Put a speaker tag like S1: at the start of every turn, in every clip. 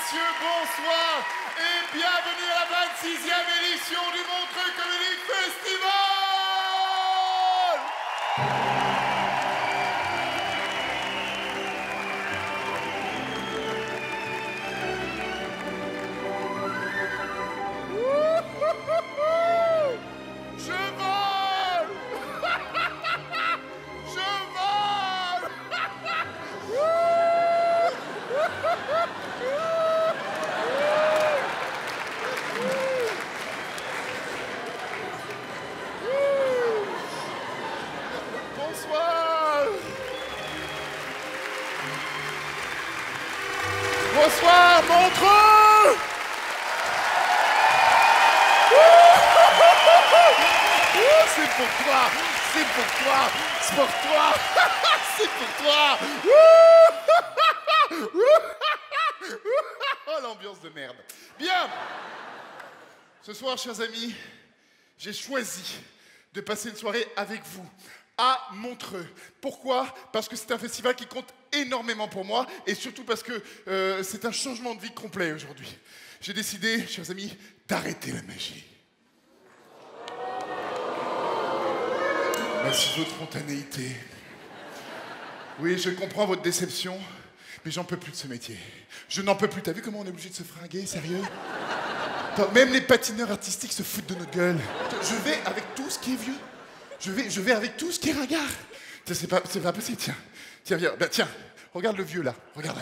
S1: messieurs, bonsoir et bienvenue à la 26e édition du Montreux Comedy Festival. Bonsoir, Montreux! C'est pour toi, c'est pour toi, c'est pour toi, c'est pour toi! Oh, l'ambiance de merde. Bien! Ce soir, chers amis, j'ai choisi de passer une soirée avec vous à Montreux. Pourquoi? Parce que c'est un festival qui compte énormément pour moi et surtout parce que c'est un changement de vie complet aujourd'hui. J'ai décidé, chers amis, d'arrêter la magie. Merci de votre spontanéité. Oui, je comprends votre déception, mais j'en peux plus de ce métier. Je n'en peux plus. T'as vu comment on est obligé de se fringuer, sérieux? Attends, même les patineurs artistiques se foutent de notre gueule. Je vais avec tout ce qui est vieux. Je vais avec tout ce qui est ringard. C'est pas possible, tiens. Tiens, viens. Ben, tiens, regarde le vieux là. Regarde.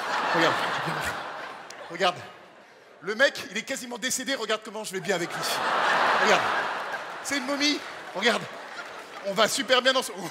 S1: Regarde. Le mec, il est quasiment décédé. Regarde comment je vais bien avec lui. Regarde. C'est une momie. Regarde. On va super bien dans ce...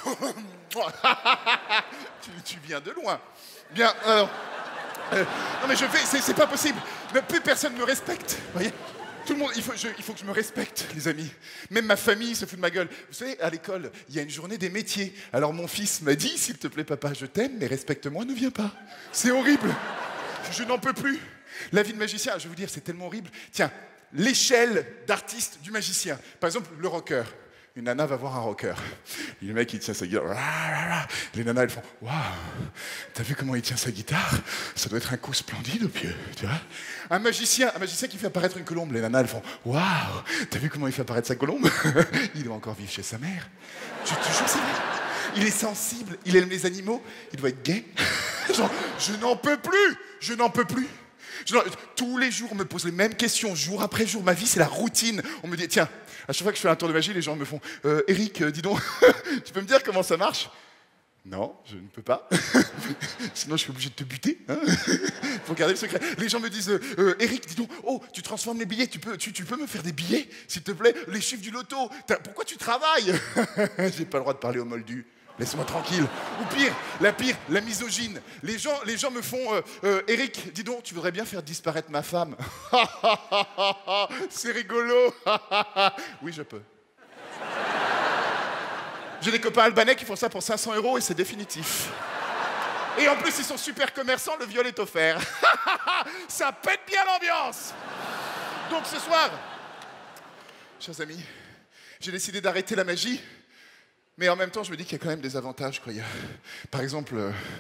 S1: tu viens de loin. Bien, alors... non mais c'est pas possible. Plus personne me respecte. Vous voyez ? Tout le monde, il faut que je me respecte, les amis. Même ma famille se fout de ma gueule. Vous savez, à l'école, il y a une journée des métiers. Alors mon fils m'a dit, s'il te plaît papa, je t'aime, mais respecte-moi, ne viens pas. C'est horrible. Je n'en peux plus. La vie de magicien, je vais vous dire, c'est tellement horrible. Tiens, l'échelle d'artiste du magicien. Par exemple, le rocker. Une nana va voir un rocker. Et le mec, il tient sa guitare. Les nanas, elles font « Waouh, t'as vu comment il tient sa guitare? Ça doit être un coup splendide au pied, tu vois ?» Un magicien qui fait apparaître une colombe. Les nanas, elles font « Waouh, t'as vu comment il fait apparaître sa colombe? Il doit encore vivre chez sa mère. » Je te jure, c'est vrai. Il est sensible, il aime les animaux, il doit être gay. Genre, je n'en peux plus. Tous les jours, on me pose les mêmes questions, jour après jour. Ma vie, c'est la routine. On me dit, tiens, à chaque fois que je fais un tour de magie, les gens me font Eric, dis donc, tu peux me dire comment ça marche? Non, je ne peux pas. Sinon, je suis obligé de te buter. Hein. Faut garder le secret. Les gens me disent Eric, dis donc, oh, tu transformes les billets, tu peux me faire des billets, s'il te plaît? Les chiffres du loto. Pourquoi tu travailles? J'ai pas le droit de parler au moldu. Laisse-moi tranquille. Ou pire, la misogyne. Les gens me font Eric, dis donc, tu voudrais bien faire disparaître ma femme? C'est rigolo. Oui, je peux. J'ai des copains albanais qui font ça pour 500 € et c'est définitif. Et en plus, ils sont super commerçants, le viol est offert. Ça pète bien l'ambiance. Donc ce soir, chers amis, j'ai décidé d'arrêter la magie. Mais en même temps, je me dis qu'il y a quand même des avantages, quoi. Par exemple,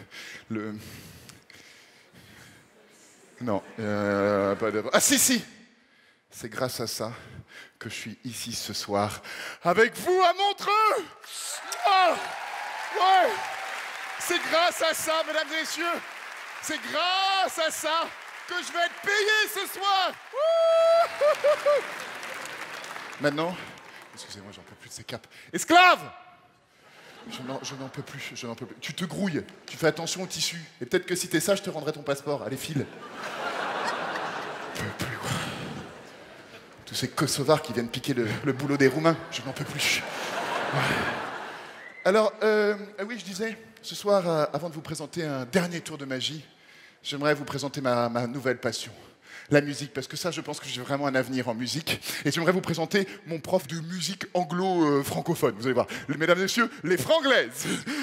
S1: Non, pas de... Ah si. C'est grâce à ça que je suis ici ce soir, avec vous à Montreux. Oh, ouais. C'est grâce à ça, mesdames et messieurs. C'est grâce à ça que je vais être payé ce soir. Maintenant, excusez-moi, j'en peux plus de ces capes. Esclave! Je n'en peux plus. Tu te grouilles, tu fais attention au tissu. Et peut-être que si t'es ça, je te rendrai ton passeport. Allez, file. Je n'en peux plus, quoi. Tous ces Kosovars qui viennent piquer le boulot des Roumains, je n'en peux plus. Ouais. Alors, oui, je disais, ce soir, avant de vous présenter un dernier tour de magie, j'aimerais vous présenter ma nouvelle passion. La musique, parce que ça, je pense que j'ai vraiment un avenir en musique. Et j'aimerais vous présenter mon prof de musique anglo-francophone. Vous allez voir. Mesdames et messieurs, les franglaises.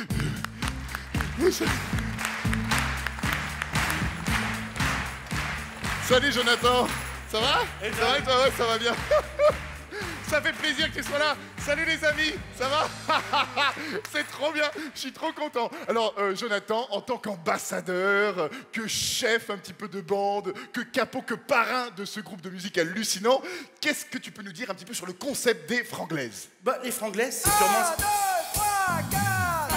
S1: Salut Jonathan. Ça va? Ça va et toi? Ouais, ça va bien. Ça fait plaisir que tu sois là. Salut les amis, ça va? C'est trop bien, je suis trop content. Alors Jonathan, en tant qu'ambassadeur, que chef un petit peu de bande, que capot, que parrain de ce groupe de musique hallucinant, qu'est-ce que tu peux nous dire un petit peu sur le concept des Franglaises?
S2: Bah, les Franglaises, c'est sûrement...
S3: 1, 2, 3, 4.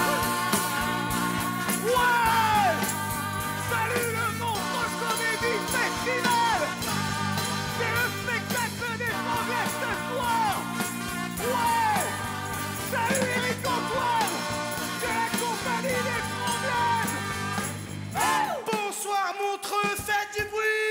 S3: Ouais! Salut le Monstre Comédie Festival! C'est le spectacle des Franglaises ce soir! Ouais! Salut Eric Antoine! C'est la compagnie des Franglaises! Hey!
S2: Bonsoir Montreux, faites du bruit!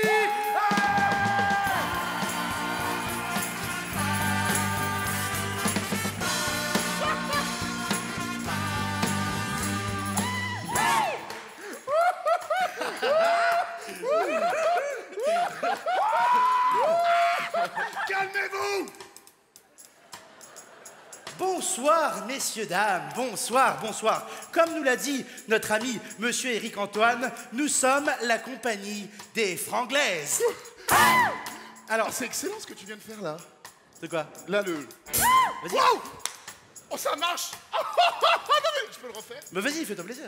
S1: Calmez-vous!
S2: Bonsoir, messieurs, dames, bonsoir, bonsoir. Comme nous l'a dit notre ami Monsieur Éric Antoine, nous sommes la compagnie des Franglaises.
S1: Alors, c'est excellent ce que tu viens de faire là.
S2: C'est quoi?
S1: Là, le...
S2: Vas-y.
S1: Wow! Oh, ça marche! Non, mais je peux le refaire?
S2: Bah vas-y, fais-toi plaisir.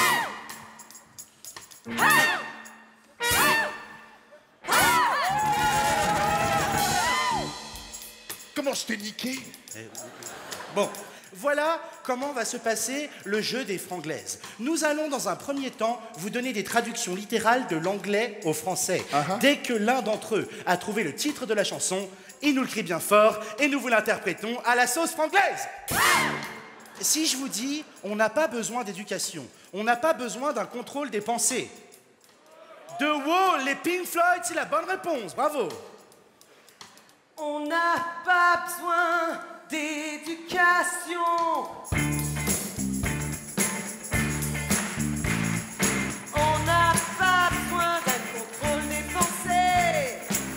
S1: Comment je t'ai niqué?
S2: Bon, voilà comment va se passer le jeu des Franglaises. Nous allons dans un premier temps vous donner des traductions littérales de l'anglais au français. Dès que l'un d'entre eux a trouvé le titre de la chanson, il nous le crie bien fort et nous vous l'interprétons à la sauce franglaise. Si je vous dis, on n'a pas besoin d'éducation, on n'a pas besoin d'un contrôle des pensées. The Wall, les Pink Floyd, c'est la bonne réponse, bravo.
S3: On n'a pas besoin d'éducation. On n'a pas besoin d'un contrôle des pensées.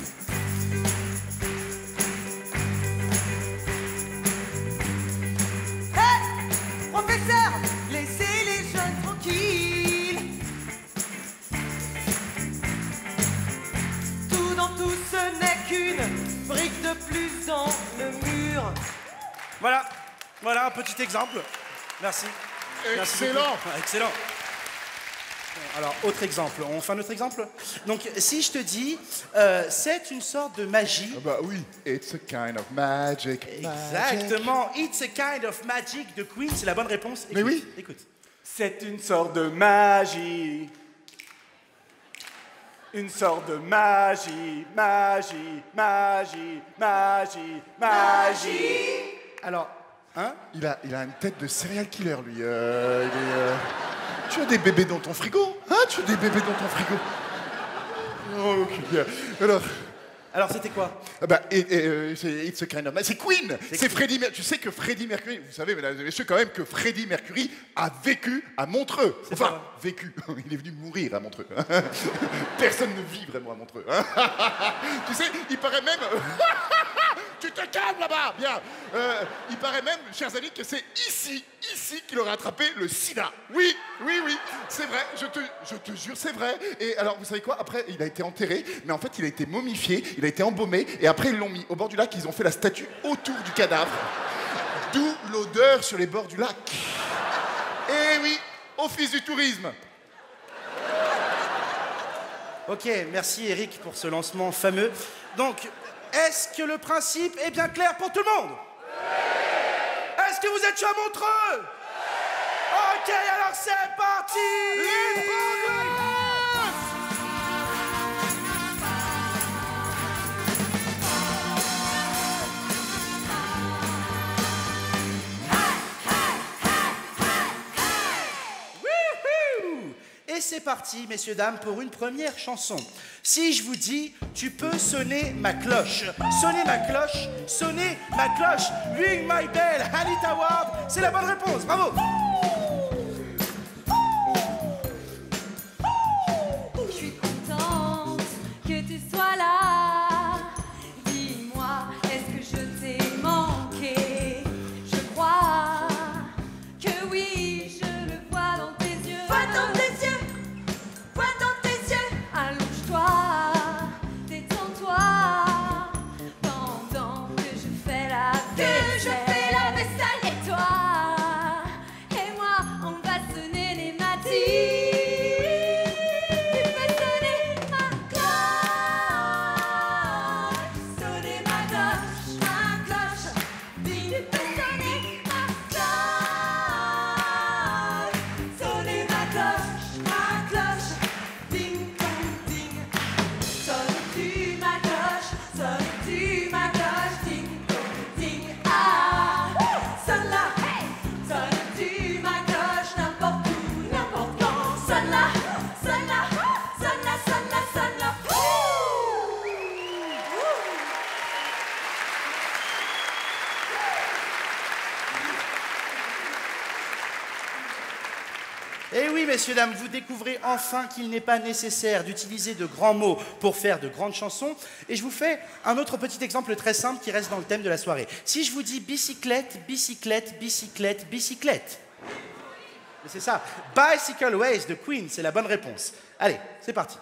S3: Hé, professeur, laissez les jeunes tranquilles. Tout dans tout, ce n'est qu'une brique de plus dans le mur.
S2: Voilà, voilà un petit exemple. Merci. Merci
S1: Excellent.
S2: beaucoup. Excellent. Alors, autre exemple. On fait un autre exemple? Donc, si je te dis, c'est une sorte de magie.
S1: Ah bah oui, it's a kind of magic.
S2: Exactement. It's a kind of magic de Queen, c'est la bonne réponse. Écoute,
S1: Mais oui.
S2: Écoute.
S4: C'est une sorte de magie. Une sorte de magie, magie, magie, magie, magie.
S2: Alors, hein?
S1: Il a une tête de serial killer, lui. Tu as des bébés dans ton frigo? Hein? Tu as des bébés dans ton frigo? Oh, ok, bien. Alors,
S2: c'était quoi?
S1: bah, it's a kind of... C'est Queen. C'est Freddie Mercury. Tu sais que Freddie Mercury, vous savez, mesdames et messieurs, quand même que Freddie Mercury a vécu à Montreux. Enfin, vécu. Il est venu mourir à Montreux. Personne ne vit vraiment à Montreux. Tu sais, il paraît même... Tu te calmes là-bas. Bien. Il paraît même, chers amis, que c'est ici qu'il aurait attrapé le sida. Oui, c'est vrai, je te jure, c'est vrai. Et alors, vous savez quoi? Après, il a été enterré, mais en fait, il a été momifié, il a été embaumé, et après, ils l'ont mis au bord du lac, ils ont fait la statue autour du cadavre. D'où l'odeur sur les bords du lac. Eh oui, office du tourisme.
S2: Ok, merci Eric pour ce lancement fameux. Donc, est-ce que le principe est bien clair pour tout le monde? Oui. Est-ce que vous êtes chaud à Montreux? Oui. Ok, alors c'est parti. Les Franglaises. Et c'est parti, messieurs, dames, pour une première chanson. Si je vous dis, tu peux sonner ma cloche. Sonner ma cloche, sonner ma cloche. Ring my bell, Anita Ward, c'est la bonne réponse, bravo.
S5: Je suis contente que tu sois là. Dis-moi, est-ce que je t'ai manqué? Je crois que oui, je le vois dans tes yeux. Vois dans tes yeux, vois dans tes yeux. Allonge-toi, détends-toi pendant que je fais la vaisselle.
S2: oui, messieurs, dames, vous découvrez enfin qu'il n'est pas nécessaire d'utiliser de grands mots pour faire de grandes chansons. Et je vous fais un autre petit exemple très simple qui reste dans le thème de la soirée. Si je vous dis bicyclette, bicyclette, bicyclette, bicyclette. C'est ça. Bicycle Ways de Queen, c'est la bonne réponse. Allez, c'est parti.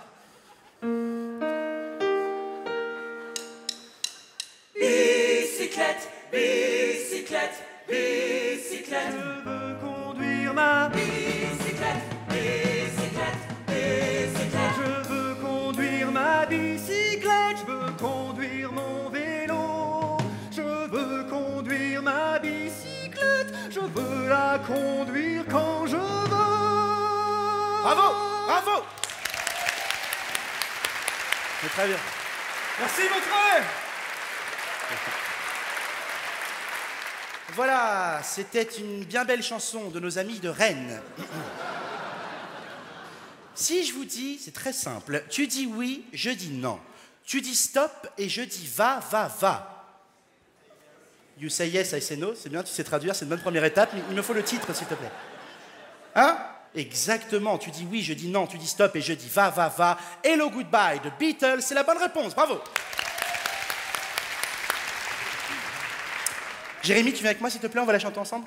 S3: Bicyclette, bicyclette, bicyclette.
S4: Je veux conduire ma
S3: Bicyclette, bicyclette, bicyclette.
S4: Je veux conduire ma bicyclette, je veux conduire mon vélo. Je veux conduire ma bicyclette, je veux la conduire quand je veux.
S2: Bravo, bravo. C'est très bien.
S4: Merci mon frère.
S2: Voilà, c'était une bien belle chanson de nos amis de Rennes. Si je vous dis, c'est très simple, tu dis oui, je dis non. Tu dis stop et je dis va, va, va. You say yes, I say no, c'est bien, tu sais traduire, c'est une bonne première étape, mais il me faut le titre, s'il te plaît. Hein? Exactement, tu dis oui, je dis non, tu dis stop et je dis va, va, va. Hello, goodbye de Beatles, c'est la bonne réponse, bravo. Jérémy, tu viens avec moi, s'il te plaît, on va la chanter ensemble.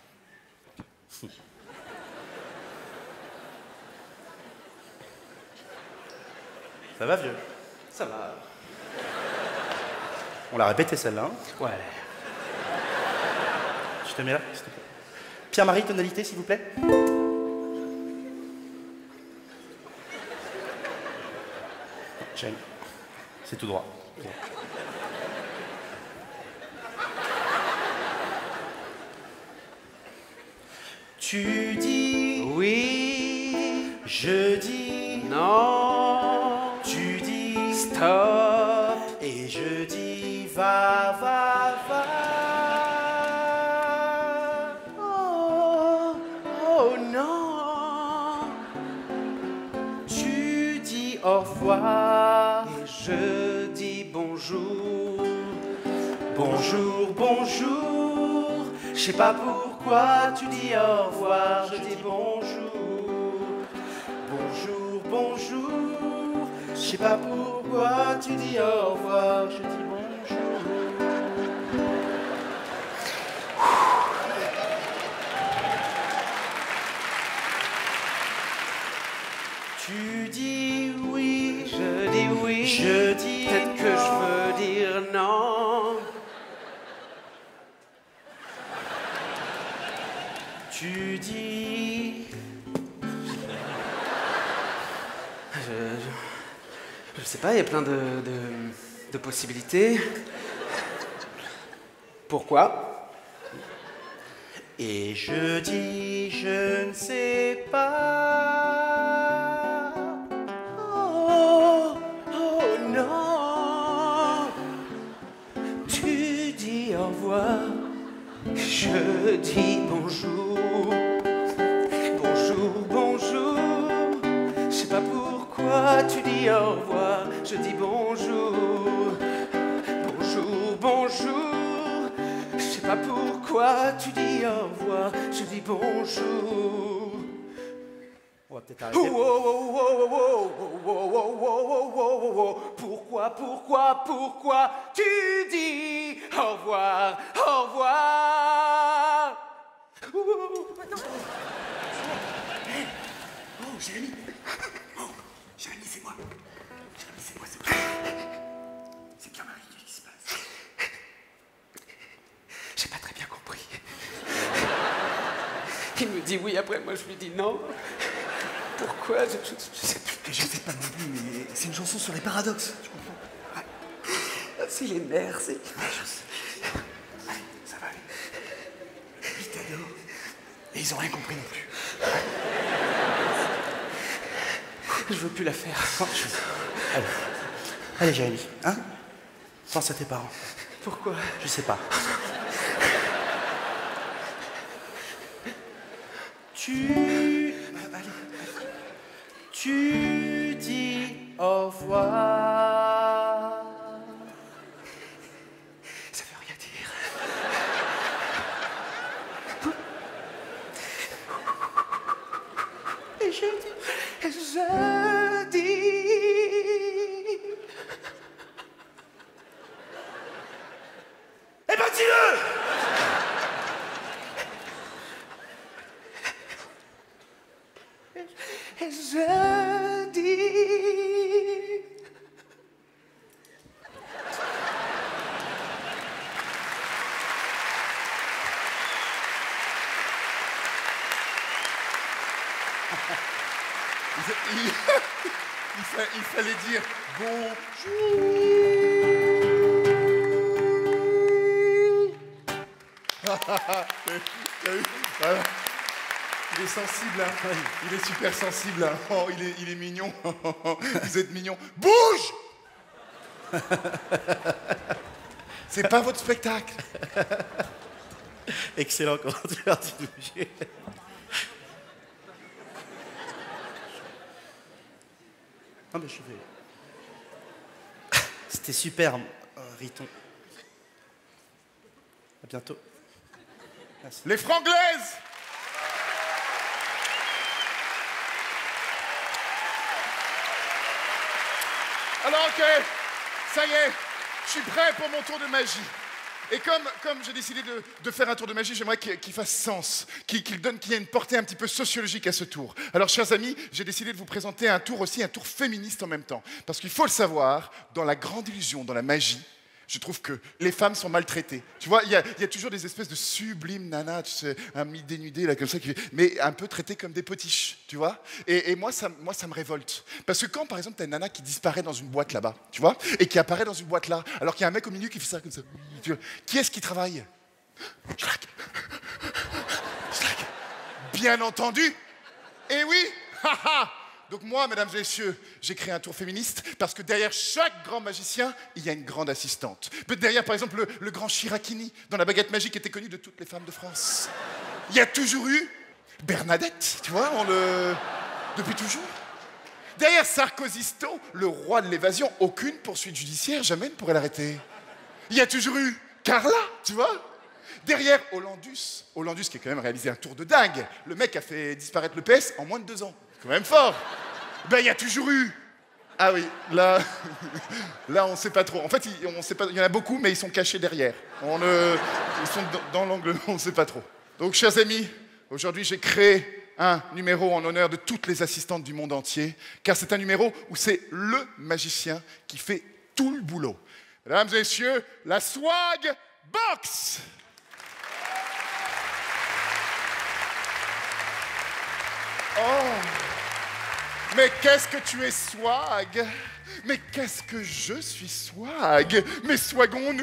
S2: Ça va, vieux?
S6: Ça va.
S2: On l'a répété, celle-là. Hein?
S6: Ouais.
S2: Je te mets là, s'il te plaît. Pierre-Marie, tonalité, s'il vous plaît. J'aime. C'est tout droit. Tu dis
S6: Oui.
S2: je dis
S6: Non.
S2: tu dis
S6: Stop.
S2: et je dis va, va, va.
S6: Oh. Oh non.
S2: Tu dis au revoir.
S6: Et je dis bonjour.
S2: Bonjour, bonjour. Je sais pas pourquoi tu dis au revoir. Je dis bonjour. Bonjour, bonjour. Je sais pas pourquoi tu dis au revoir. Je dis bonjour. Tu dis oui.
S6: Je dis oui.
S2: Je dis
S6: Peut-être que je veux dire non.
S2: Tu dis
S6: Je sais pas, il y a plein de possibilités. Pourquoi?
S2: et je dis je ne sais pas.
S6: Oh, oh non. Tu dis au revoir. Je dis bonjour. Bonjour, bonjour. Je sais pas pourquoi tu dis au revoir. Je dis bonjour. Bonjour, bonjour. Je sais pas pourquoi tu dis au revoir. Je dis bonjour.
S2: On va peut-être
S6: Oh,
S2: arrêter.
S6: oh, oh, oh, oh, oh, oh, oh, oh, oh, oh. Pourquoi tu dis au revoir, au revoir?
S2: Oh, Jérémy. Oh, Jérémy, c'est moi. Jérémy, c'est moi, c'est moi. C'est bien Marie, qu'est-ce qui se passe?
S6: J'ai pas très bien compris. Il me dit oui, après moi je lui dis non. Pourquoi? Je sais plus.
S7: Je sais pas non plus, mais c'est une chanson sur les paradoxes, tu comprends?
S6: C'est les nerfs, c'est...
S7: Ça va aller. Ils t'adorent. Et ils ont rien compris non plus.
S6: Je veux plus la faire.
S2: Allez, allez Jérémy, hein? Pense à tes parents.
S6: Pourquoi?
S2: Je sais pas. Allez. Tu dis au revoir.
S6: Ça veut rien dire.
S2: Et je dis... Eh ben dis-le! Et je dis...
S1: Il fallait dire bonjour. Voilà. Il est sensible, hein. Il est super sensible, hein. Oh, il est mignon. Vous êtes mignon. Bouge. C'est pas votre spectacle.
S2: Excellent commentaire du bouger. Ah ben je vais... C'était super, Riton. À bientôt. Merci.
S1: Les Franglaises. Alors ok, ça y est, je suis prêt pour mon tour de magie. Et comme j'ai décidé de faire un tour de magie, j'aimerais qu'il fasse sens, qu'il y ait une portée un petit peu sociologique à ce tour. Alors, chers amis, j'ai décidé de vous présenter un tour féministe en même temps. Parce qu'il faut le savoir, dans la grande illusion, dans la magie, je trouve que les femmes sont maltraitées. Tu vois, il y a toujours des espèces de sublimes nanas, tu sais, un mi-dénudé, là, comme ça, mais un peu traitées comme des potiches, tu vois. Et moi, ça me révolte. Parce que quand, par exemple, t'as une nana qui disparaît dans une boîte là-bas, tu vois, et qui apparaît dans une boîte là, alors qu'il y a un mec au milieu qui fait ça comme ça, tu vois, qui est-ce qui travaille? Schlack. Bien entendu. Et oui, haha. Donc moi, mesdames et messieurs, j'ai créé un tour féministe parce que derrière chaque grand magicien, il y a une grande assistante. Derrière, par exemple, le grand Chiracini, dans la baguette magique, était connu de toutes les femmes de France. Il y a toujours eu Bernadette, tu vois, depuis toujours. Derrière Sarkozysto, le roi de l'évasion, aucune poursuite judiciaire jamais ne pourrait l'arrêter. Il y a toujours eu Carla, tu vois. Derrière Hollandus qui a quand même réalisé un tour de dingue. Le mec a fait disparaître le PS en moins de 2 ans. C'est quand même fort. Ben, il y a toujours eu... Ah oui, là, on ne sait pas trop. En fait, on sait pas... il y en a beaucoup, mais ils sont cachés derrière. Ils sont dans l'angle, on ne sait pas trop. Donc, chers amis, aujourd'hui, j'ai créé un numéro en l'honneur de toutes les assistantes du monde entier, car c'est un numéro où c'est le magicien qui fait tout le boulot. Mesdames et messieurs, la Swag Box. Oh, mais qu'est-ce que tu es swag? Mais qu'est-ce que je suis swag? Mais swagons-nous?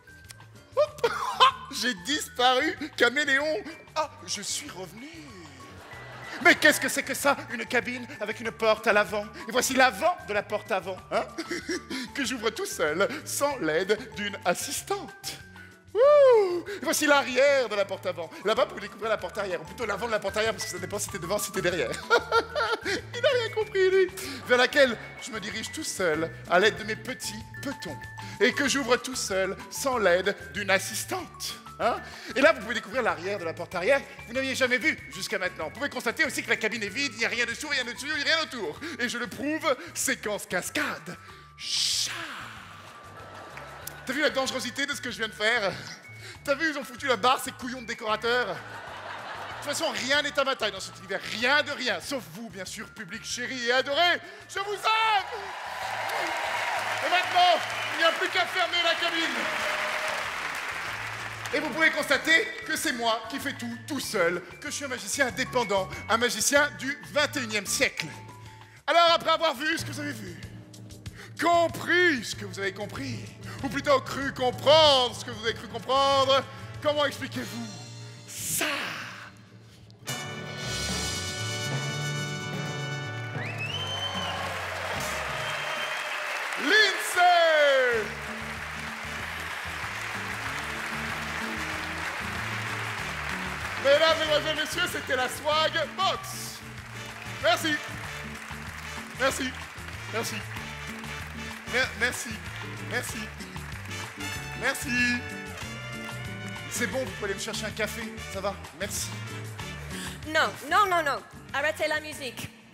S1: J'ai disparu, caméléon. Ah, je suis revenu. Mais qu'est-ce que c'est que ça? Une cabine avec une porte à l'avant. Et voici l'avant de la porte avant, hein? Que j'ouvre tout seul, sans l'aide d'une assistante. Ouh, et voici l'arrière de la porte avant. Là-bas, vous pouvez découvrir la porte arrière, ou plutôt l'avant de la porte arrière, parce que ça dépend si c'était devant, si c'était derrière. Il n'a rien compris, lui. Vers laquelle je me dirige tout seul, à l'aide de mes petits petons, et que j'ouvre tout seul, sans l'aide d'une assistante. Hein? Et là, vous pouvez découvrir l'arrière de la porte arrière. Vous n'aviez jamais vu jusqu'à maintenant. Vous pouvez constater aussi que la cabine est vide, il n'y a rien dessous, rien au-dessus, rien autour. Et je le prouve, séquence cascade. Chat. T'as vu la dangerosité de ce que je viens de faire? T'as vu, ils ont foutu la barre, ces couillons de décorateurs? De toute façon, rien n'est à ma taille dans cet univers. Rien de rien. Sauf vous, bien sûr, public chéri et adoré. Je vous aime! Et maintenant, il n'y a plus qu'à fermer la cabine. Et vous pouvez constater que c'est moi qui fais tout seul, que je suis un magicien indépendant, un magicien du 21e siècle. Alors, après avoir vu ce que vous avez vu, compris ce que vous avez compris, ou plutôt cru comprendre ce que vous avez cru comprendre, comment expliquez-vous ça? Lindsay! Mesdames, mesdemoiselles, messieurs, c'était la Swag Box. Merci. Merci. Merci. Merci. Merci. Merci. C'est bon, vous pouvez aller me chercher un café, ça va? Merci.
S3: Non, non, non, non. Arrêtez la musique.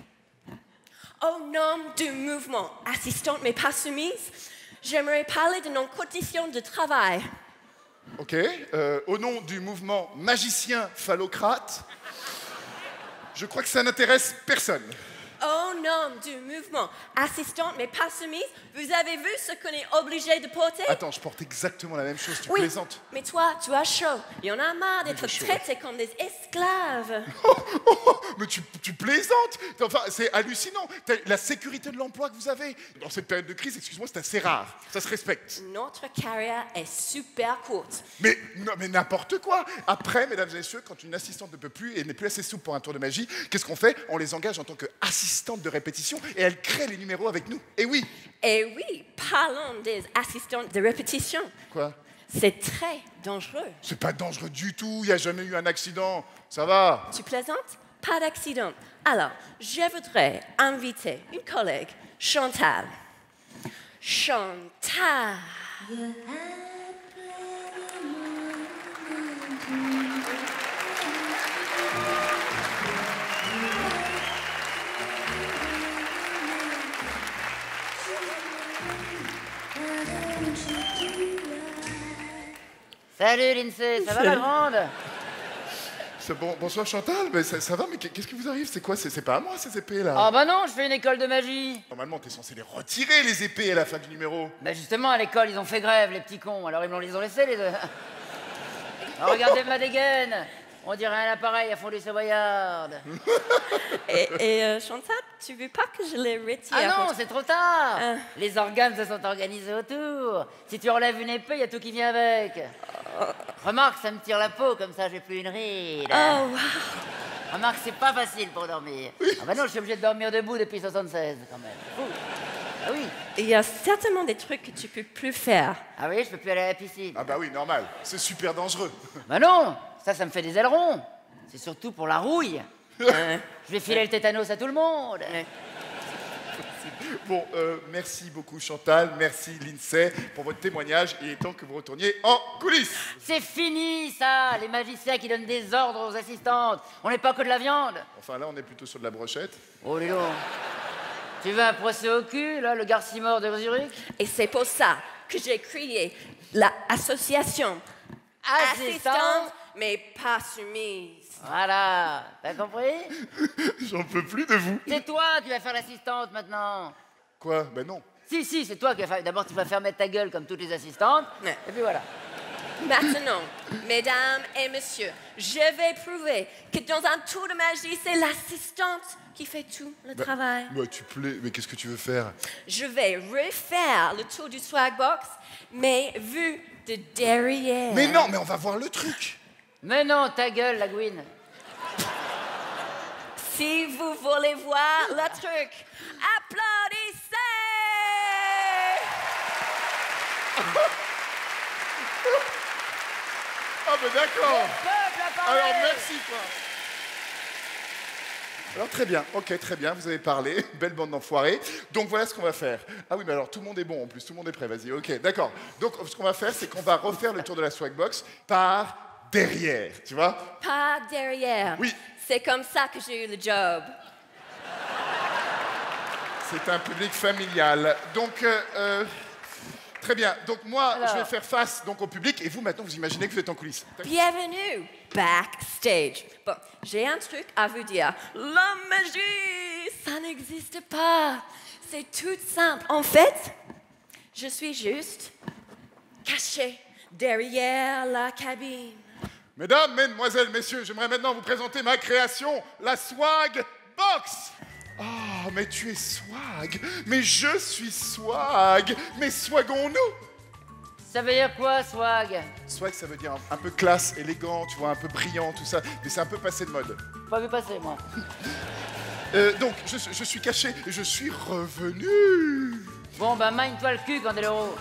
S3: Au nom du mouvement assistante mais pas soumise, j'aimerais parler de nos conditions de travail.
S1: Ok. Au nom du mouvement magicien phallocrate, je crois que ça n'intéresse personne.
S3: Au nom du mouvement assistante mais pas soumise, vous avez vu ce qu'on est obligé de porter?
S1: Attends, je porte exactement la même chose, tu
S3: Oui,
S1: plaisantes.
S3: mais toi, tu as chaud. Et on a marre d'être
S1: j'ai chaud.
S3: traités comme des esclaves.
S1: Mais tu plaisantes. Enfin, c'est hallucinant. La sécurité de l'emploi que vous avez dans cette période de crise, excuse-moi, c'est assez rare. Ça se respecte.
S3: Notre carrière est super courte.
S1: Mais n'importe quoi. Après, mesdames et messieurs, quand une assistante ne peut plus et n'est plus assez souple pour un tour de magie, qu'est-ce qu'on fait? On les engage en tant qu'assistante de répétition et elle crée les numéros avec nous. Et oui.
S3: Et oui, parlons des assistantes de répétition.
S1: Quoi?
S3: C'est très dangereux.
S1: C'est pas dangereux du tout. Il n'y a jamais eu un accident. Ça va.
S3: Tu plaisantes? Pas d'accident. Alors, je voudrais inviter une collègue, Chantal. Chantal.
S8: Salut Lindsay, ça va la grande?
S1: Bonsoir Chantal, mais ça va, mais qu'est-ce qui vous arrive? C'est quoi? C'est pas à moi ces épées là?
S8: Oh bah non, je fais une école de magie.
S1: Normalement, t'es censé les retirer les épées à la fin du numéro.
S8: Bah justement, à l'école, ils ont fait grève, les petits cons, alors ils me les ont laissés les deux. Alors, regardez ma dégaine, on dirait un appareil à fond du Savoyard.
S3: Et Chantal, tu veux pas que je les retire?
S8: Ah non, c'est trop tard.
S3: Ah.
S8: Les organes se sont organisés autour. Si tu enlèves une épée, il y a tout qui vient avec. Remarque, ça me tire la peau, comme ça j'ai plus une ride.
S3: Oh, wow.
S8: Remarque, c'est pas facile pour dormir. Ah bah non, je suis obligé de dormir debout depuis 76 quand même. Ouh. Ah oui.
S3: Il y a certainement des trucs que tu peux plus faire.
S8: Ah oui, je peux plus aller à la piscine.
S1: Ah bah oui, normal. C'est super dangereux.
S8: Bah non, ça me fait des ailerons. C'est surtout pour la rouille. Je vais filer le tétanos à tout le monde.
S1: Bon, merci beaucoup Chantal, merci Lindsay pour votre témoignage. Il est temps que vous retourniez en coulisses.
S8: C'est fini ça, les magiciens qui donnent des ordres aux assistantes. On n'est pas que de la viande.
S1: Enfin là, on est plutôt sur de la brochette.
S8: Oh dis donc. Tu veux un procès au cul, là, le Garcimore de Zurich?
S3: Et c'est pour ça que j'ai créé l'association assistante mais pas soumise.
S8: Voilà, t'as compris?
S1: J'en peux plus de vous.
S8: C'est toi qui vas faire l'assistante maintenant.
S1: Quoi? Ben non.
S8: Si, c'est toi qui vas faire... D'abord, tu vas faire mettre ta gueule comme toutes les assistantes.
S3: Ouais.
S8: Et puis voilà.
S3: Maintenant, mesdames et messieurs, je vais prouver que dans un tour de magie, c'est l'assistante qui fait tout le travail.
S1: Bah, tu plais. Mais qu'est-ce que tu veux faire?
S3: Je vais refaire le tour du swag box, mais vu de derrière.
S1: Mais non, mais on va voir le truc.
S8: Mais non, ta gueule, la Gwyn.
S3: Si vous voulez voir le truc, applaudissez!
S1: Ah ben d'accord.
S8: Peuple a parlé.
S1: Alors merci quoi. Alors très bien, ok, très bien, vous avez parlé, belle bande d'enfoirés. Donc voilà ce qu'on va faire. Ah oui, mais alors tout le monde est bon en plus, tout le monde est prêt, vas-y, ok, d'accord. Donc ce qu'on va faire, c'est qu'on va refaire le tour de la swagbox par derrière, tu vois?
S3: Pas derrière.
S1: Oui.
S3: C'est comme ça que j'ai eu le job.
S1: C'est un public familial. Donc, très bien. Donc moi,
S8: Alors.
S1: je vais faire face donc, au public et vous, maintenant, vous imaginez que vous êtes en coulisses.
S3: Bienvenue backstage. Bon, j'ai un truc à vous dire. La magie, ça n'existe pas. C'est tout simple. En fait, je suis juste cachée derrière la cabine.
S1: Mesdames, mesdemoiselles, messieurs, j'aimerais maintenant vous présenter ma création, la Swag Box. Oh, mais tu es swag. Mais je suis swag. Mais swagons-nous.
S8: Ça veut dire quoi, swag?
S1: Swag, ça veut dire un peu classe, élégant, tu vois, un peu brillant, tout ça. Mais c'est un peu passé de mode.
S8: Pas vu passer, moi.
S1: Donc, je suis caché et je suis revenu.
S8: Bon, bah, mine-toi le cul, Candeloro.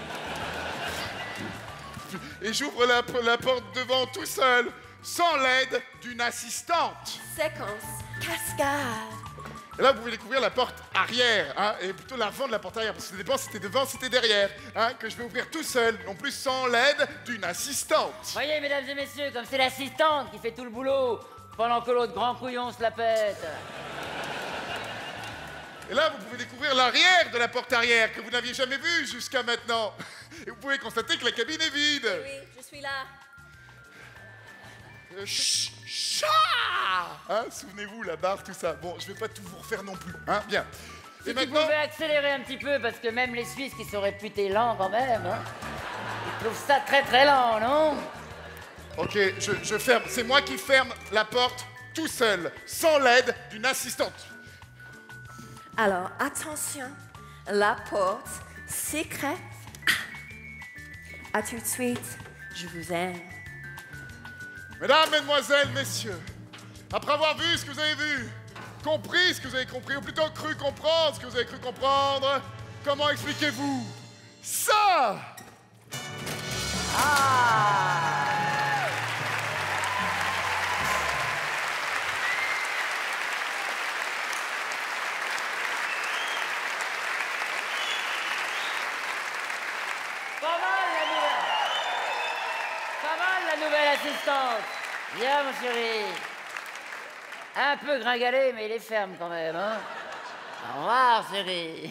S1: Et j'ouvre la porte devant tout seul, sans l'aide d'une assistante.
S3: Séquence cascade.
S1: Et là, vous pouvez découvrir la porte arrière, hein, et plutôt l'avant de la porte arrière, parce que ça dépend si c'était devant, si c'était derrière, hein, que je vais ouvrir tout seul, non plus sans l'aide d'une assistante.
S8: Voyez, mesdames et messieurs, comme c'est l'assistante qui fait tout le boulot, pendant que l'autre grand couillon se la pète.
S1: Et là, vous pouvez découvrir l'arrière de la porte arrière que vous n'aviez jamais vue jusqu'à maintenant. Et vous pouvez constater que la cabine est vide.
S3: Oui, je suis là.
S1: Chat hein, souvenez-vous, la barre, tout ça. Bon, je vais pas tout vous refaire non plus. Hein, bien.
S8: Si
S1: Et
S8: tu
S1: maintenant...
S8: pouvais accélérer un petit peu, parce que même les Suisses qui sont réputés lents quand même, hein, ils trouvent ça très très lent, non?
S1: Ok, je ferme. C'est moi qui ferme la porte tout seul, sans l'aide d'une assistante.
S3: Alors, attention, la porte secrète. À tout de suite, je vous aime.
S1: Mesdames, mesdemoiselles, messieurs, après avoir vu ce que vous avez vu, compris ce que vous avez compris, ou plutôt cru comprendre ce que vous avez cru comprendre, comment expliquez-vous ça?
S8: Pas mal la nouvelle. Pas mal la nouvelle assistante. Viens mon chéri. Un peu gringalé, mais il est ferme quand même, hein. Au revoir, chéri.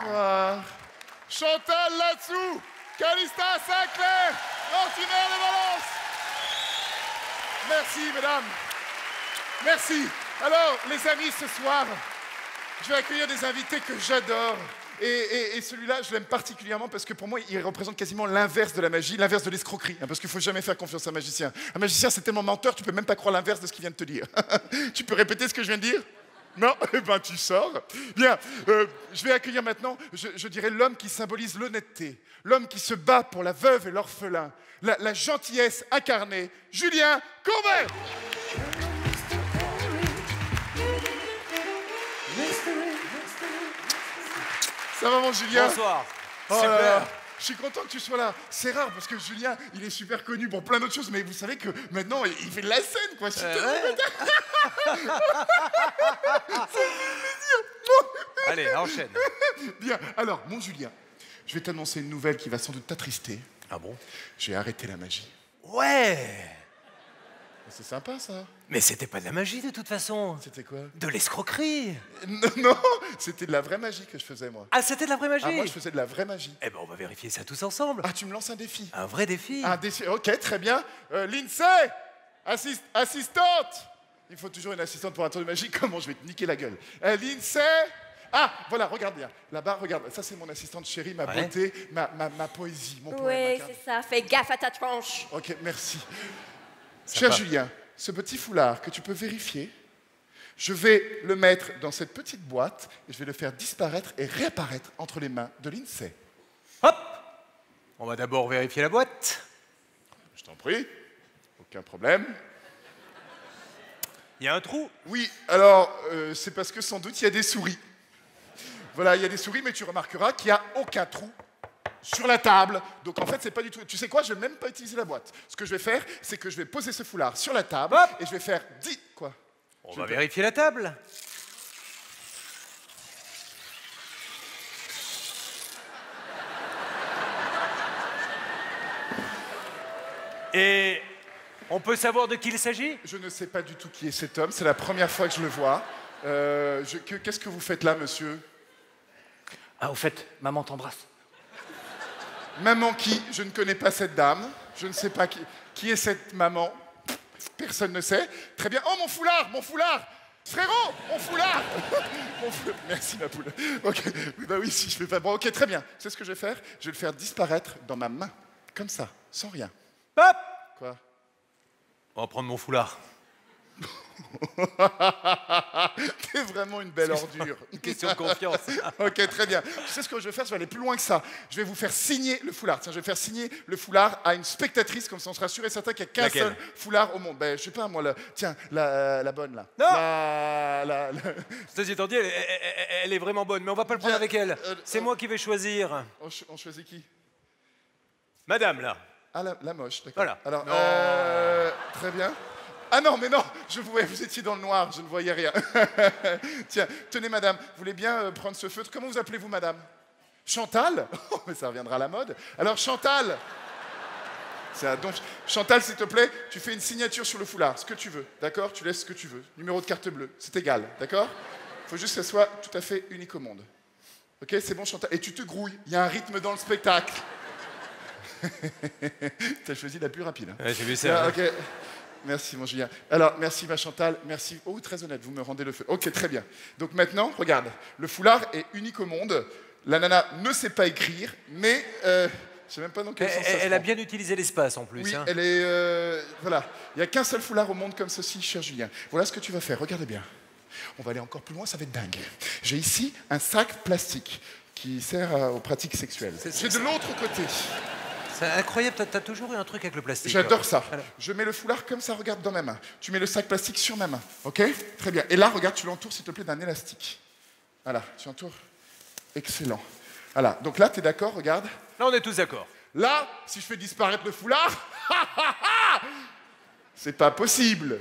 S1: Chantal là-dessous, Calista Saint-Clair, Martinaire de Valence. Merci, mesdames. Merci. Alors, les amis, ce soir, je vais accueillir des invités que j'adore. Et celui-là, je l'aime particulièrement parce que pour moi, il représente quasiment l'inverse de la magie, l'inverse de l'escroquerie. Hein, parce qu'il ne faut jamais faire confiance à un magicien. Un magicien, c'est tellement menteur, tu peux même pas croire l'inverse de ce qu'il vient de te dire. Tu peux répéter ce que je viens de dire? Non? Eh ben, tu sors. Bien, je vais accueillir maintenant, je dirais, l'homme qui symbolise l'honnêteté, l'homme qui se bat pour la veuve et l'orphelin, la gentillesse incarnée, Julien Courbet. Ça va, mon Julien?
S9: Bonsoir.
S1: Oh là
S9: Super.
S1: là, je suis content que tu sois là. C'est rare parce que Julien, il est super connu pour plein d'autres choses, mais vous savez que maintenant, il fait de la scène, quoi. Je suis tellement content.
S9: Allez, enchaîne.
S1: Bien, alors, mon Julien, je vais t'annoncer une nouvelle qui va sans doute t'attrister.
S9: Ah bon?
S1: J'ai arrêté la magie.
S9: Ouais.
S1: C'est sympa, ça.
S9: Mais c'était pas de la magie de toute façon.
S1: C'était quoi?
S9: De l'escroquerie.
S1: Non, c'était de la vraie magie que je faisais, moi.
S9: Ah, c'était de la vraie magie?
S1: Ah, moi, je faisais de la vraie magie.
S9: Eh ben, on va vérifier ça tous ensemble.
S1: Ah, tu me lances un défi?
S9: Un vrai défi.
S1: Un défi, ok, très bien. Lindsay, assistante. Il faut toujours une assistante pour un tour de magie. Comment je vais te niquer la gueule? Lindsay. Ah, voilà, regarde bien. Là-bas, regarde. Ça, c'est mon assistante chérie, ma beauté, ma poésie, mon poème.
S3: Oui, c'est ça. Fais gaffe à ta tronche.
S1: Ok, merci. Cher Julien, ce petit foulard que tu peux vérifier, je vais le mettre dans cette petite boîte et je vais le faire disparaître et réapparaître entre les mains de l'INSEE.
S9: Hop. On va d'abord vérifier la boîte.
S1: Je t'en prie, aucun problème.
S9: Il y a un trou?
S1: Oui, alors, c'est parce que sans doute il y a des souris. Voilà, il y a des souris, mais tu remarqueras qu'il n'y a aucun trou sur la table. Donc en fait, c'est pas du tout... Tu sais quoi, je vais même pas utiliser la boîte. Ce que je vais faire, c'est que je vais poser ce foulard sur la table.
S9: Hop.
S1: Et je vais faire... Quoi?
S9: On va vérifier la table. Et on peut savoir de qui il s'agit?
S1: Je ne sais pas du tout qui est cet homme. C'est la première fois que je le vois. Qu'est-ce que vous faites là, monsieur?
S2: Ah, au fait, maman t'embrasse.
S1: Maman qui? Je ne connais pas cette dame. Je ne sais pas qui est cette maman. Personne ne sait. Très bien. Oh, mon foulard! Mon foulard! Frérot! Mon foulard! Merci, ma poule. Ok. Bah oui, si je fais pas... Bon, ok, très bien. Tu sais ce que je vais faire? Je vais le faire disparaître dans ma main. Comme ça, sans rien.
S9: Hop.
S1: Quoi?
S9: On va prendre mon foulard.
S1: T'es vraiment une belle ordure.
S9: Une question de confiance.
S1: Ok, très bien. Tu sais ce que je vais faire? Je vais aller plus loin que ça. Je vais vous faire signer le foulard. Tiens, je vais faire signer le foulard à une spectatrice, comme ça on sera sûr et certain qu'il n'y a qu'un
S9: Laquelle?
S1: seul foulard au monde. Ben, je sais pas, moi, tiens, la bonne, là.
S9: Non. Ceci étant dit, elle est vraiment bonne, mais on va pas le prendre avec elle. C'est moi qui vais choisir.
S1: On choisit qui?
S9: Madame, là.
S1: Ah, la moche, d'accord.
S9: Voilà.
S1: Alors, très bien. Ah non, mais non, vous étiez dans le noir, je ne voyais rien. Tiens, tenez, madame, vous voulez bien prendre ce feutre? Comment vous appelez-vous, madame? Chantal? Oh, mais ça reviendra à la mode. Alors, Chantal. Donc, Chantal, s'il te plaît, tu fais une signature sur le foulard, ce que tu veux, d'accord? Tu laisses ce que tu veux. Numéro de carte bleue, c'est égal, d'accord? faut juste que ça soit tout à fait unique au monde. Ok, c'est bon, Chantal. Et tu te grouilles, il y a un rythme dans le spectacle. T'as choisi la plus rapide.
S9: Ouais, j'ai vu ça.
S1: Ok. Merci, mon Julien. Alors, merci, ma Chantal. Merci. Oh, très honnête, vous me rendez le feu. Ok, très bien. Donc maintenant, regarde, le foulard est unique au monde. La nana ne sait pas écrire, mais je sais même pas dans quel sens ça se
S9: Elle a
S1: prend.
S9: bien utilisé l'espace en plus.
S1: Oui,
S9: Hein.
S1: elle est... voilà. Il n'y a qu'un seul foulard au monde comme ceci, cher Julien. Voilà ce que tu vas faire. Regardez bien. On va aller encore plus loin, ça va être dingue. J'ai ici un sac plastique qui sert aux pratiques sexuelles. J'ai de l'autre côté.
S9: C'est incroyable, t'as toujours eu un truc avec le plastique.
S1: J'adore ça.
S9: Alors.
S1: Je mets le foulard comme ça, regarde, dans ma main. Tu mets le sac plastique sur ma main, ok? Très bien. Et là, regarde, tu l'entoures, s'il te plaît, d'un élastique. Voilà, tu entoures. Excellent. Voilà, donc là, tu es d'accord, regarde.
S9: Là, on est tous d'accord.
S1: Là, si je fais disparaître le foulard, c'est pas possible.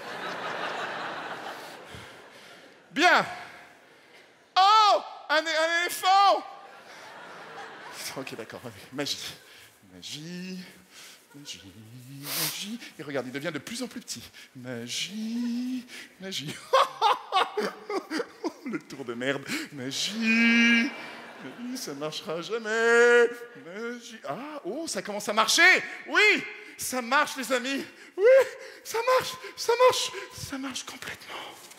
S1: Bien. Oh, un éléphant. Ok, d'accord, magie. Magie, magie, magie. Et regarde, il devient de plus en plus petit. Magie, magie. Le tour de merde. Magie. Magie, ça marchera jamais. Magie. Ah, oh, ça commence à marcher. Oui, ça marche, les amis. Oui, ça marche, ça marche. Ça marche complètement.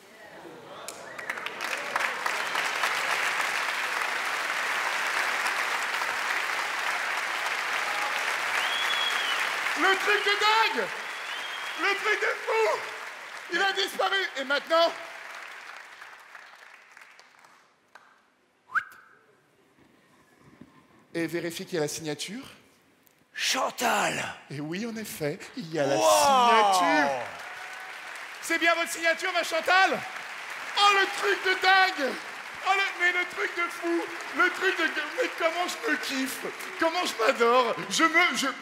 S1: Le truc de dingue! Le truc de fou! Il a disparu! Et maintenant... Et vérifie qu'il y a la signature.
S9: Chantal!
S1: Et oui, en effet, il y a la signature. C'est bien votre signature, ma Chantal? Oh, le truc de dingue! Oh, mais le truc de fou! Le truc de... Mais comment je me kiffe! Comment je m'adore! Je suis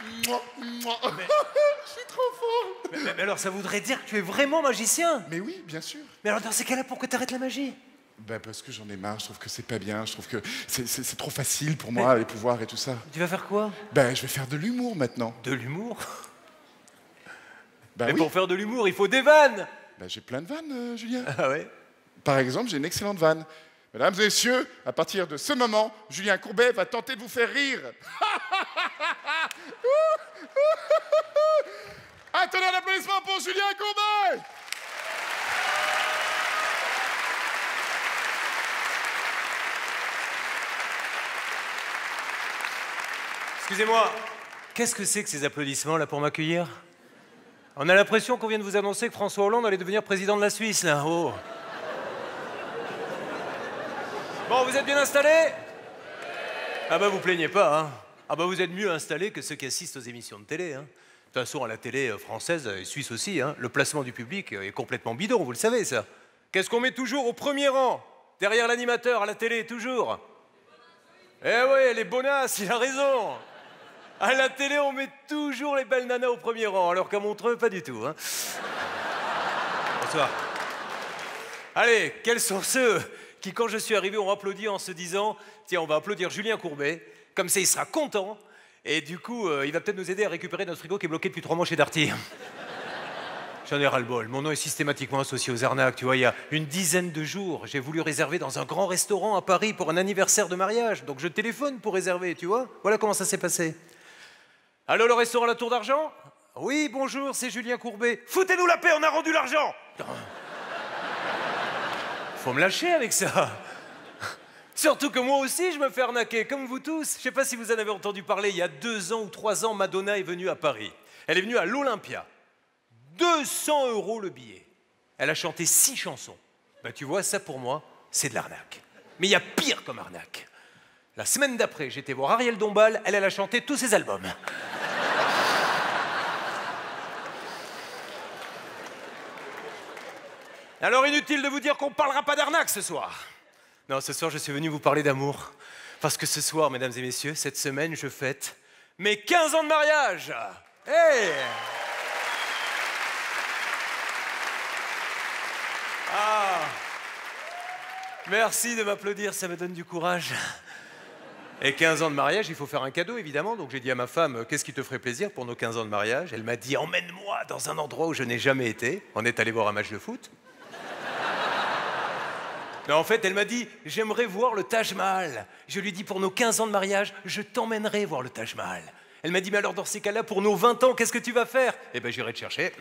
S1: trop fort!
S9: Mais alors, ça voudrait dire que tu es vraiment magicien?
S1: Mais oui, bien sûr.
S9: Mais alors, dans ces cas-là, pourquoi t'arrêtes la magie?
S1: Ben parce que j'en ai marre, je trouve que c'est pas bien, je trouve que c'est trop facile pour moi, les pouvoirs et tout ça.
S9: Tu vas faire quoi?
S1: Ben, je vais faire de l'humour maintenant.
S9: De l'humour?
S1: Ben
S9: Mais
S1: oui.
S9: pour faire de l'humour, il faut des vannes!
S1: Ben, j'ai plein de vannes, Julien.
S9: Ah ouais?
S1: Par exemple, j'ai une excellente vanne. Mesdames et messieurs, à partir de ce moment, Julien Courbet va tenter de vous faire rire. Un tonnerre d'applaudissements pour Julien Courbet!
S9: Excusez-moi, qu'est-ce que c'est que ces applaudissements là pour m'accueillir? On a l'impression qu'on vient de vous annoncer que François Hollande allait devenir président de la Suisse là. Oh. Bon, vous êtes bien installés? Ah bah vous plaignez pas, hein? Ah bah vous êtes mieux installés que ceux qui assistent aux émissions de télé, hein? De toute façon, à la télé française et suisse aussi, hein, le placement du public est complètement bidon, vous le savez ça. Qu'est-ce qu'on met toujours au premier rang? Derrière l'animateur à la télé, toujours. Eh ouais, les bonasses, il a raison. À la télé, on met toujours les belles nanas au premier rang, alors qu'à Montreux, pas du tout, hein. Bonsoir. Allez, quels sont ceux qui, quand je suis arrivé, ont applaudi en se disant « Tiens, on va applaudir Julien Courbet, comme ça il sera content, et du coup, il va peut-être nous aider à récupérer notre frigo qui est bloqué depuis 3 mois chez Darty. » J'en ai ras-le-bol. Mon nom est systématiquement associé aux arnaques. Tu vois, il y a une dizaine de jours, j'ai voulu réserver dans un grand restaurant à Paris pour un anniversaire de mariage. Donc je téléphone pour réserver, tu vois. Voilà comment ça s'est passé. Allô, le restaurant La Tour d'Argent? Oui, bonjour, c'est Julien Courbet. Foutez-nous la paix, on a rendu l'argent. Faut me lâcher avec ça. Surtout que moi aussi, je me fais arnaquer, comme vous tous. Je sais pas si vous en avez entendu parler, il y a 2 ans ou 3 ans, Madonna est venue à Paris. Elle est venue à l'Olympia. 200 € le billet. Elle a chanté 6 chansons. Ben, tu vois, ça pour moi, c'est de l'arnaque. Mais il y a pire comme arnaque. La semaine d'après, j'étais voir Ariel Dombal, elle a chanté tous ses albums. Alors inutile de vous dire qu'on parlera pas d'arnaque ce soir. Non, ce soir, je suis venu vous parler d'amour. Parce que ce soir, mesdames et messieurs, cette semaine, je fête mes 15 ans de mariage. Hey! Ah! Merci de m'applaudir, ça me donne du courage. Et 15 ans de mariage, il faut faire un cadeau, évidemment. Donc j'ai dit à ma femme, qu'est-ce qui te ferait plaisir pour nos 15 ans de mariage? Elle m'a dit, emmène-moi dans un endroit où je n'ai jamais été. On est allé voir un match de foot. Non, en fait, elle m'a dit, j'aimerais voir le Taj Mahal. Je lui ai dit, pour nos 15 ans de mariage, je t'emmènerai voir le Taj Mahal. Elle m'a dit, mais alors dans ces cas-là, pour nos 20 ans, qu'est-ce que tu vas faire? Eh ben, j'irai te chercher.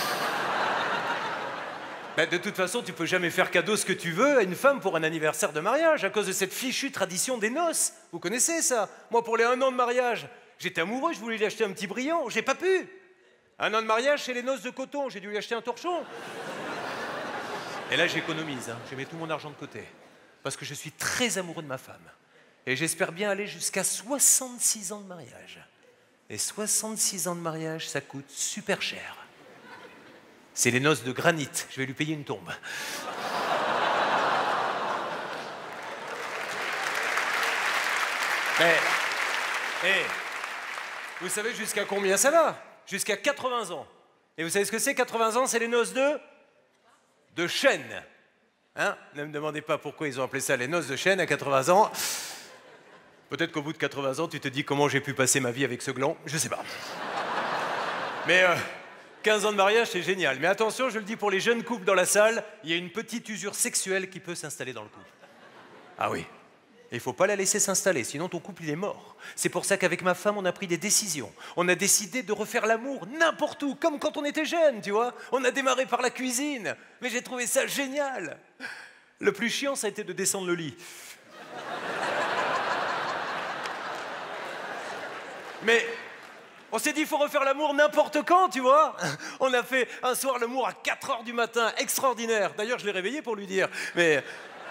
S9: Ben, de toute façon, tu peux jamais faire cadeau ce que tu veux à une femme pour un anniversaire de mariage, à cause de cette fichue tradition des noces. Vous connaissez ça? Moi, pour les 1 an de mariage, j'étais amoureux, je voulais lui acheter un petit brillant, j'ai pas pu. 1 an de mariage, c'est les noces de coton, j'ai dû lui acheter un torchon. Et là, j'économise, hein. Je mets tout mon argent de côté. Parce que je suis très amoureux de ma femme. Et j'espère bien aller jusqu'à 66 ans de mariage. Et 66 ans de mariage, ça coûte super cher. C'est les noces de granit. Je vais lui payer une tombe. Mais, vous savez jusqu'à combien ça va? Jusqu'à 80 ans. Et vous savez ce que c'est, 80 ans? C'est les noces de chêne. Hein? Ne me demandez pas pourquoi ils ont appelé ça les noces de chêne à 80 ans. Peut-être qu'au bout de 80 ans, tu te dis comment j'ai pu passer ma vie avec ce gland. Je sais pas. Mais 15 ans de mariage, c'est génial. Mais attention, je le dis pour les jeunes couples dans la salle, il y a une petite usure sexuelle qui peut s'installer dans le couple. Ah oui. Et il ne faut pas la laisser s'installer, sinon ton couple il est mort. C'est pour ça qu'avec ma femme, on a pris des décisions. On a décidé de refaire l'amour n'importe où, comme quand on était jeune, tu vois. On a démarré par la cuisine, mais j'ai trouvé ça génial. Le plus chiant, ça a été de descendre le lit. Mais on s'est dit, il faut refaire l'amour n'importe quand, tu vois. On a fait un soir l'amour à 4 h du matin, extraordinaire. D'ailleurs, je l'ai réveillé pour lui dire, mais...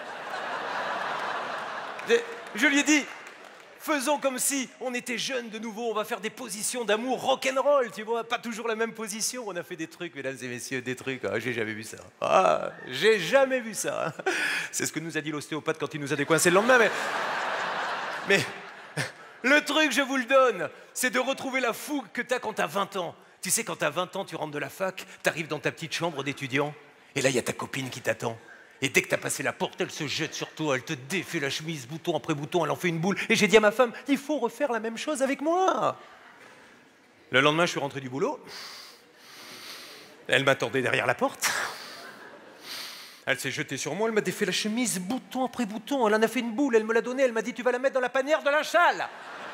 S9: Je lui ai dit, faisons comme si on était jeunes de nouveau, on va faire des positions d'amour rock'n'roll, tu vois, pas toujours la même position. On a fait des trucs, mesdames et messieurs, des trucs, j'ai jamais vu ça. Ah, j'ai jamais vu ça. C'est ce que nous a dit l'ostéopathe quand il nous a décoincé le lendemain, mais le truc, je vous le donne, c'est de retrouver la fougue que t'as quand t'as 20 ans. Tu sais, quand t'as 20 ans, tu rentres de la fac, t'arrives dans ta petite chambre d'étudiant, et là, il y a ta copine qui t'attend. Et dès que t'as passé la porte, elle se jette sur toi, elle te défait la chemise, bouton après bouton, elle en fait une boule. Et j'ai dit à ma femme, il faut refaire la même chose avec moi. Le lendemain, je suis rentré du boulot. Elle m'attendait derrière la porte. Elle s'est jetée sur moi, elle m'a défait la chemise, bouton après bouton. Elle en a fait une boule, elle me l'a donnée, elle m'a dit, tu vas la mettre dans la panière de linge sale.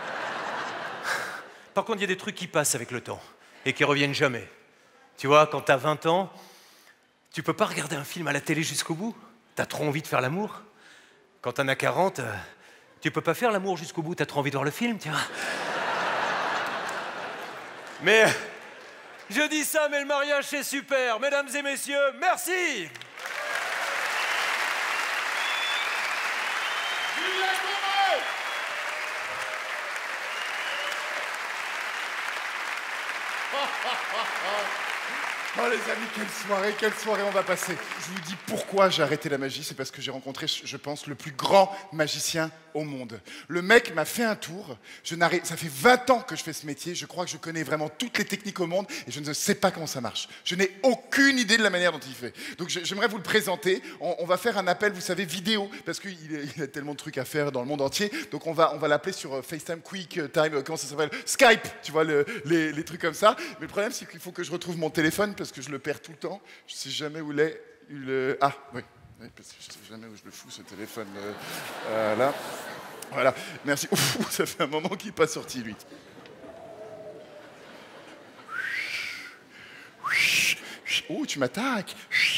S9: Par contre, il y a des trucs qui passent avec le temps et qui reviennent jamais. Tu vois, quand t'as 20 ans, tu peux pas regarder un film à la télé jusqu'au bout. T'as trop envie de faire l'amour. Quand t'en as 40, tu peux pas faire l'amour jusqu'au bout, t'as trop envie de voir le film, tu vois. Mais, je dis ça, mais le mariage, c'est super. Mesdames et messieurs, merci.
S1: Oh les amis, quelle soirée on va passer. Je vous dis pourquoi j'ai arrêté la magie, c'est parce que j'ai rencontré, je pense, le plus grand magicien au monde. Le mec m'a fait un tour, ça fait 20 ans que je fais ce métier, je crois que je connais vraiment toutes les techniques au monde et je ne sais pas comment ça marche. Je n'ai aucune idée de la manière dont il fait. Donc j'aimerais vous le présenter, on va faire un appel, vous savez, vidéo, parce qu'il a tellement de trucs à faire dans le monde entier, donc on va l'appeler sur FaceTime, QuickTime, comment ça s'appelle, Skype, tu vois, les trucs comme ça. Mais le problème, c'est qu'il faut que je retrouve mon téléphone, parce que je le perds tout le temps. Je sais jamais où il est. Ah, oui. Parce que je sais jamais où je le fous, ce téléphone. Là. Voilà. Merci. Ouf, ça fait un moment qu'il n'est pas sorti, lui. Oh, tu m'attaques.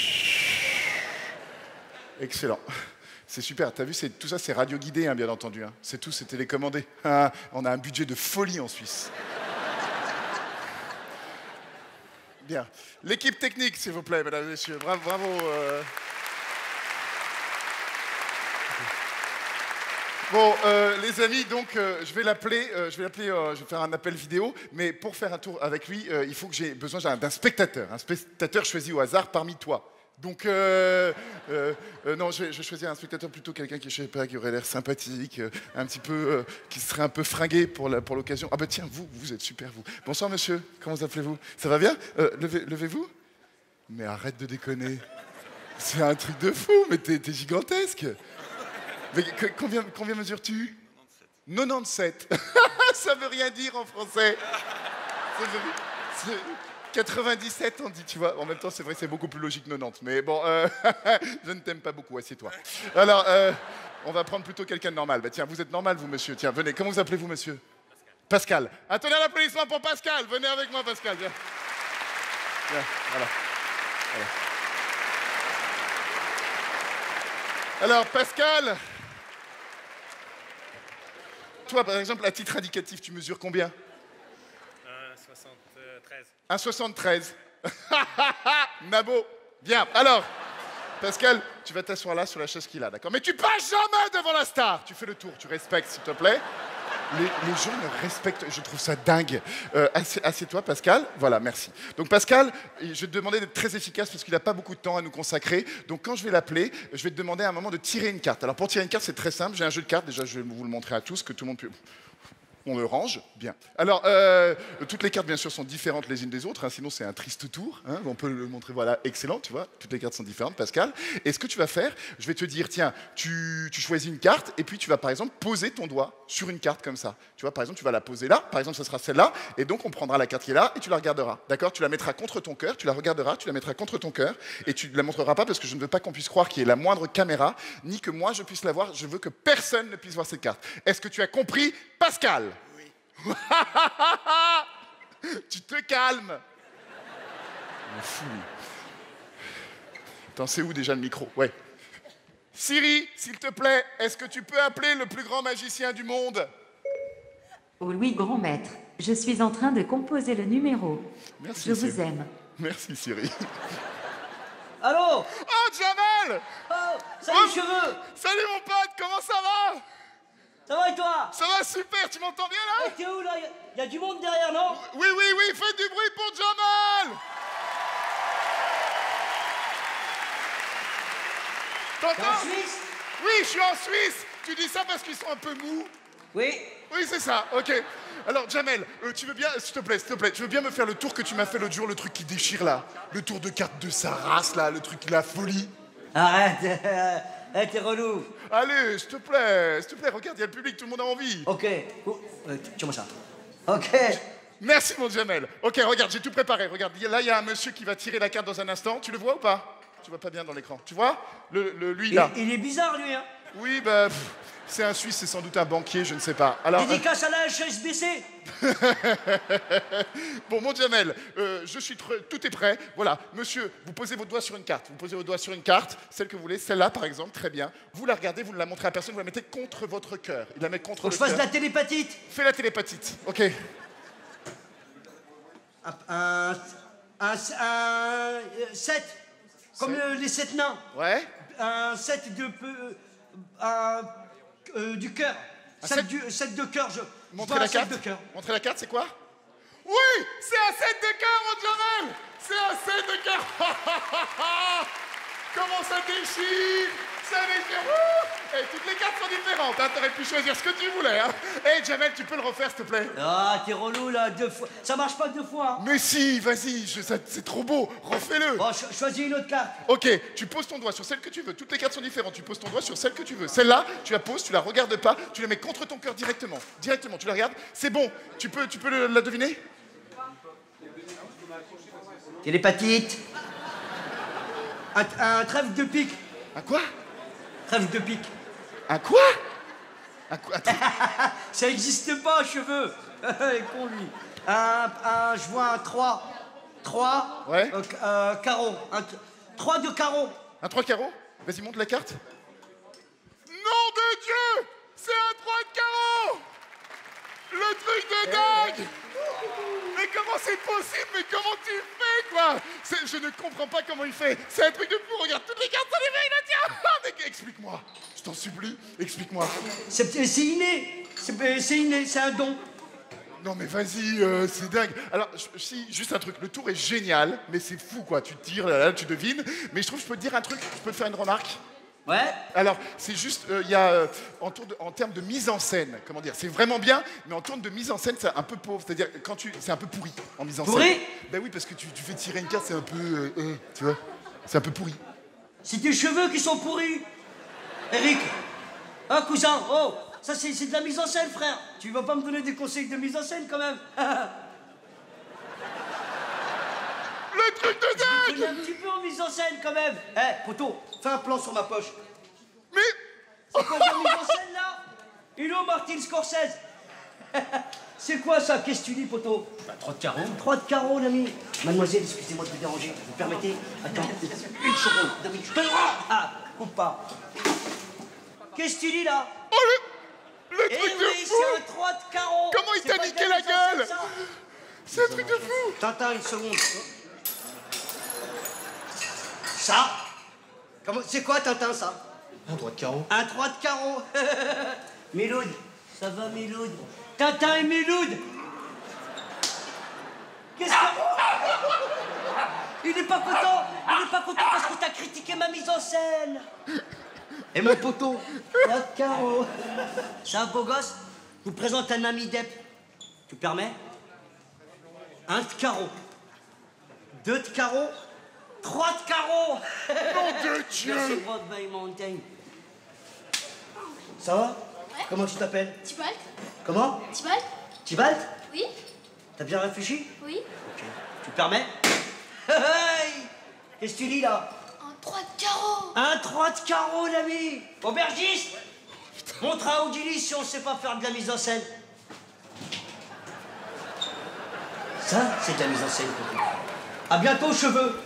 S1: Excellent. C'est super. T'as vu, tout ça, c'est radio-guidé, hein, bien entendu. Hein. C'est tout, c'est télécommandé. Ah, on a un budget de folie en Suisse. Bien. L'équipe technique, s'il vous plaît, mesdames et messieurs. Bravo. Bon, les amis, donc, je vais l'appeler, je vais faire un appel vidéo, mais pour faire un tour avec lui, il faut que j'ai besoin d'un spectateur, un spectateur choisi au hasard parmi toi. Donc, non, je vais choisir un spectateur plutôt quelqu'un qui, je sais pas, qui aurait l'air sympathique, un petit peu, qui serait un peu fringué pour l'occasion. Ah bah tiens, vous êtes super, vous. Bonsoir monsieur, comment vous appelez-vous? Ça va bien? Levez-vous. Mais arrête de déconner. C'est un truc de fou, mais t'es gigantesque. Mais combien mesures-tu? 97. Ça veut rien dire en français. 97, on dit, tu vois. En même temps, c'est vrai, c'est beaucoup plus logique 90. Mais bon, je ne t'aime pas beaucoup, assieds-toi. Alors, on va prendre plutôt quelqu'un de normal. Bah tiens, vous êtes normal, vous, monsieur. Tiens, venez. Comment vous appelez-vous, monsieur? Pascal. Un tonnerre d'applaudissements pour Pascal. Venez avec moi, Pascal. Viens. Viens, voilà. Alors, Pascal, toi, par exemple, à titre indicatif, tu mesures combien? 1,73. 1,73. Nabo. Bien. Alors, Pascal, tu vas t'asseoir là sur la chaise qu'il a, d'accord? Mais tu passes jamais devant la star. Tu fais le tour, tu respectes, s'il te plaît. Les gens me respectent, je trouve ça dingue. Assieds-toi, Pascal. Voilà, merci. Donc, Pascal, je vais te demander d'être très efficace parce qu'il n'a pas beaucoup de temps à nous consacrer. Donc, quand je vais l'appeler, je vais te demander à un moment de tirer une carte. Alors, pour tirer une carte, c'est très simple. J'ai un jeu de cartes. Déjà, je vais vous le montrer à tous, que tout le monde peut... On le range, bien. Alors, toutes les cartes, bien sûr, sont différentes les unes des autres, hein, sinon c'est un triste tour. Hein, on peut le montrer, voilà, excellent, tu vois. Toutes les cartes sont différentes, Pascal. Et ce que tu vas faire, je vais te dire, tiens, tu choisis une carte, et puis tu vas, par exemple, poser ton doigt sur une carte comme ça. Tu vois, par exemple, tu vas la poser là, par exemple, ce sera celle-là, et donc on prendra la carte qui est là, et tu la regarderas. D'accord? Tu la mettras contre ton cœur, tu la regarderas, tu la mettras contre ton cœur, et tu ne la montreras pas parce que je ne veux pas qu'on puisse croire qu'il y ait la moindre caméra, ni que moi je puisse la voir. Je veux que personne ne puisse voir cette carte. Est-ce que tu as compris, Pascal? Tu te calmes. Fou. Attends, c'est où déjà le micro? Ouais. Siri, s'il te plaît, est-ce que tu peux appeler le plus grand magicien du monde?
S10: Oh Louis Grand Maître, je suis en train de composer le numéro.
S1: Merci,
S10: je
S1: Siri.
S10: vous aime.
S1: Merci, Siri.
S8: Allô?
S1: Oh, Jamel!
S8: Oh, salut cheveux!
S1: Salut mon pote, comment ça va?
S8: Ça va et toi?
S1: Ça va super, tu m'entends bien là?
S8: T'es où là? Y a du monde derrière, non?
S1: Oui, faites du bruit pour Jamal!
S8: T'es
S1: T'entends?
S8: en Suisse?
S1: Oui, je suis en Suisse. Tu dis ça parce qu'ils sont un peu mous?
S8: Oui.
S1: Oui, c'est ça, ok. Alors, Jamel, tu veux bien, s'il te plaît, tu veux bien me faire le tour que tu m'as fait l'autre jour, le truc qui déchire là? Le tour de carte de sa race là, le truc, la folie?
S8: Arrête, t'es relou.
S1: Allez, s'il te plaît, regarde, il y a le public, tout le monde a envie.
S8: Ok. Tiens-moi ça. Ok.
S1: Merci, mon Jamel. Ok, regarde, j'ai tout préparé. Regarde, là, il y a un monsieur qui va tirer la carte dans un instant. Tu le vois ou pas? Tu vois pas bien dans l'écran. Tu vois? Lui, là.
S8: Il est bizarre, lui, hein?
S1: Oui, bah, c'est un Suisse, c'est sans doute un banquier, je ne sais pas. Alors,
S8: dédicace à la HSBC.
S1: Bon, mon Jamel, tout est prêt. Voilà, monsieur, vous posez votre doigt sur une carte. Vous posez votre doigt sur une carte, celle que vous voulez, celle-là, par exemple, très bien. Vous la regardez, vous ne la montrez à personne, vous la mettez contre votre cœur. Il la met contre
S8: Faut
S1: le
S8: que je fasse
S1: cœur.
S8: de la télépatite.
S1: Fais la télépatite, ok.
S8: Un 7. Comme les 7 nains.
S1: Ouais.
S8: Un 7 du cœur. 7 de cœur,
S1: Montrez la carte. Montrez la carte, c'est quoi? Oui, c'est un 7 de cœur, mon Jamel. C'est un 7 de cœur. Comment ça déchire? Ça déchire. Et toutes les cartes sont différentes. Hein. T'aurais pu choisir ce que tu voulais. Hein. Hey, Jamel, tu peux le refaire, s'il te plaît?
S8: Ah, t'es relou, là, 2 fois. Ça marche pas 2 fois. Hein.
S1: Mais si, vas-y, c'est trop beau. Refais-le.
S8: Bon, choisis une autre carte.
S1: Ok, tu poses ton doigt sur celle que tu veux. Toutes les cartes sont différentes. Tu poses ton doigt sur celle que tu veux. Celle-là, tu la poses, tu la regardes pas, tu la mets contre ton cœur directement. Directement, tu la regardes. C'est bon. Tu peux la deviner?
S8: Télépatite. Un trèfle de pique.
S1: Un quoi?
S8: Trèfle de pique.
S1: Un quoi? Un quoi?
S8: Ça existe pas, cheveux. Con, lui. Je vois un 3. 3.
S1: Ouais.
S8: Carreau. 3 de carreau.
S1: Un 3 de carreau? Vas-y, montre la carte. Nom de Dieu! C'est un 3 de carreau! Le truc de dingue! Mais comment c'est possible? Mais comment tu fais, quoi? Je ne comprends pas comment il fait. C'est un truc de fou. Regarde, toutes les cartes sont différentes. Il a dit... Mais explique-moi. Je t'en supplie, explique-moi.
S8: C'est inné. C'est inné, c'est un don.
S1: Non mais vas-y, c'est dingue. Alors, si, juste un truc, le tour est génial, mais c'est fou quoi, tu tires, là, tu devines, mais je trouve que je peux te dire un truc, je peux te faire une remarque?
S8: Ouais.
S1: Alors, c'est juste, il y a, en termes de mise en scène, comment dire, c'est vraiment bien, mais en termes de mise en scène, c'est un peu pauvre, c'est-à-dire, c'est un peu pourri en mise en scène.
S8: Pourri?
S1: Ben oui, parce que tu fais tirer une carte, c'est un peu, tu vois, c'est un peu pourri.
S8: C'est tes cheveux qui sont pourris. Eric. Hein, cousin? Oh, ça c'est de la mise en scène, frère. Tu vas pas me donner des conseils de mise en scène, quand même?
S1: le truc de dingue!
S2: Il est un petit peu en mise en scène quand même. Eh, poteau, fais un plan sur ma poche.
S1: Mais...
S2: C'est quoi la mise en scène là? Il est où Martin Scorsese? C'est quoi ça? Qu'est-ce que tu dis, poteau? Bah, 3 de carreau. 3 de carreau, l'ami. Mademoiselle, excusez-moi de vous déranger. Vous permettez? Attends, une seconde. Je te le rends. Ah, coupe pas. Qu'est-ce que tu dis là?
S1: Oh, le truc de
S2: oui,
S1: fou!
S2: c'est un 3 de carreau.
S1: Comment il t'a niqué la gueule? C'est un truc de fou!
S2: Tintin, une seconde. Ça? Comment? C'est quoi, Tintin, ça?
S7: Un 3 de carreau.
S2: Un 3 de carreau. Miloud, ça va, Miloud? Tintin et Miloud. Qu'est-ce que... Il n'est pas content. Il n'est pas content parce que t'as critiqué ma mise en scène. Et mon poteau, 3 de carreau. C'est un beau gosse. Je vous présente un ami d'Ep. Tu permets? 1 de carreau. 2 de carreau. 3 de carreau.
S1: Nom de Dieu!
S2: Merci, Broadway Mountain. Ça va?
S5: Ouais.
S2: Comment tu t'appelles?
S5: Tibalt?
S2: Comment?
S5: Tibalt?
S2: Tibalt?
S5: Oui?
S2: T'as bien réfléchi?
S5: Oui?
S2: Ok. Tu permets? Hey! Qu'est-ce que tu dis là?
S5: Un 3 de carreau!
S2: Un 3 de carreau, l'ami! Aubergiste! Montre à Odili si on sait pas faire de la mise en scène. Ça, c'est de la mise en scène, poteau. À bientôt, cheveux!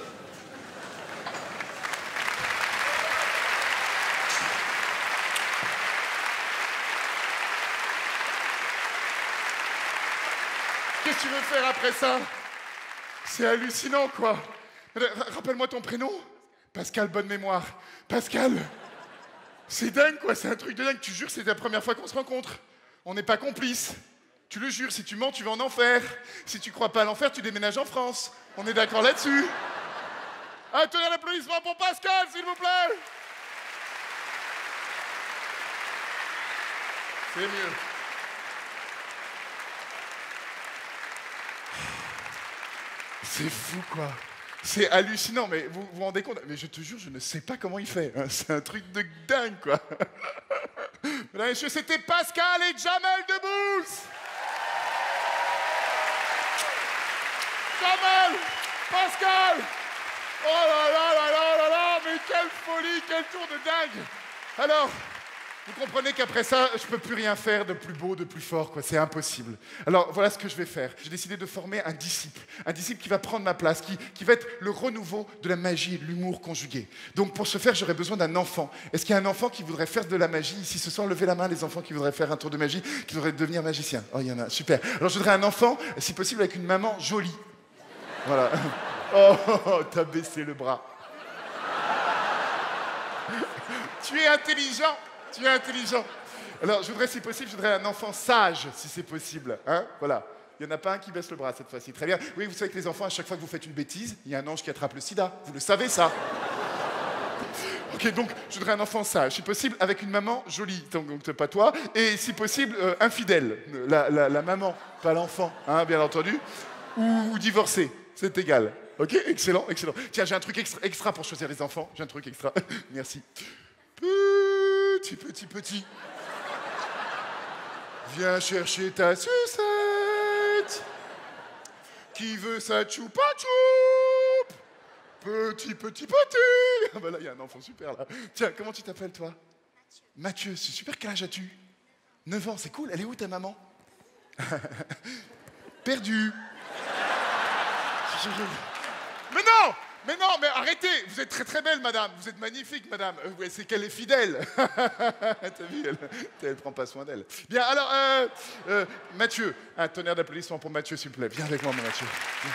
S1: Qu'est-ce que tu veux faire après ça? C'est hallucinant, quoi. Rappelle-moi ton prénom. Pascal, bonne mémoire. Pascal. C'est dingue, quoi. C'est un truc de dingue. Tu jures, c'est la première fois qu'on se rencontre. On n'est pas complices. Tu le jures, si tu mens, tu vas en enfer. Si tu crois pas à l'enfer, tu déménages en France. On est d'accord là-dessus. Ah, tenez un applaudissement pour Pascal, s'il vous plaît. C'est mieux. C'est fou, quoi. C'est hallucinant, mais vous vous rendez compte? Mais je te jure, je ne sais pas comment il fait. Hein. C'est un truc de dingue, quoi. Mesdames et messieurs, c'était Pascal et Jamel Debbouze. Jamel, Pascal. Oh là là là là là là, mais quelle folie, quel tour de dingue. Alors, vous comprenez qu'après ça, je peux plus rien faire de plus beau, de plus fort, quoi. C'est impossible. Alors, voilà ce que je vais faire. J'ai décidé de former un disciple qui va prendre ma place, qui va être le renouveau de la magie et de l'humour conjugué. Donc, pour ce faire, j'aurais besoin d'un enfant. Est-ce qu'il y a un enfant qui voudrait faire de la magie ici ce soir? Levez la main, les enfants qui voudraient faire un tour de magie, qui voudraient devenir magicien. Oh, il y en a, super. Alors, je voudrais un enfant, si possible, avec une maman jolie. Voilà. Oh, t'as baissé le bras. Tu es intelligent. Tu es intelligent. Alors, je voudrais, si possible, un enfant sage, si c'est possible. Hein? Voilà. Il n'y en a pas un qui baisse le bras cette fois-ci. Très bien. Oui, vous savez que les enfants, à chaque fois que vous faites une bêtise, il y a un ange qui attrape le sida. Vous le savez, ça? Ok, donc, je voudrais un enfant sage, si possible, avec une maman jolie. Donc pas toi. Et si possible, infidèle. La maman, pas l'enfant, hein, bien entendu. Ou divorcée. C'est égal. Ok, excellent, excellent. Tiens, j'ai un truc extra pour choisir les enfants. J'ai un truc extra. Merci. Petit. Viens chercher ta sucette. Qui veut sa choupa choup? Petit. Ah bah là, il y a un enfant super là. Tiens, comment tu t'appelles toi? Mathieu, c'est super. Quel âge as-tu? 9 ans, c'est cool. Elle est où ta maman? Perdue. Mais non, mais arrêtez. Vous êtes très très belle, madame. Vous êtes magnifique, madame. Ouais, c'est qu'elle est fidèle. T'as vu, elle prend pas soin d'elle. Bien, alors, Mathieu. Un tonnerre d'applaudissements pour Mathieu, s'il vous plaît. Viens avec moi, mon Mathieu. Viens.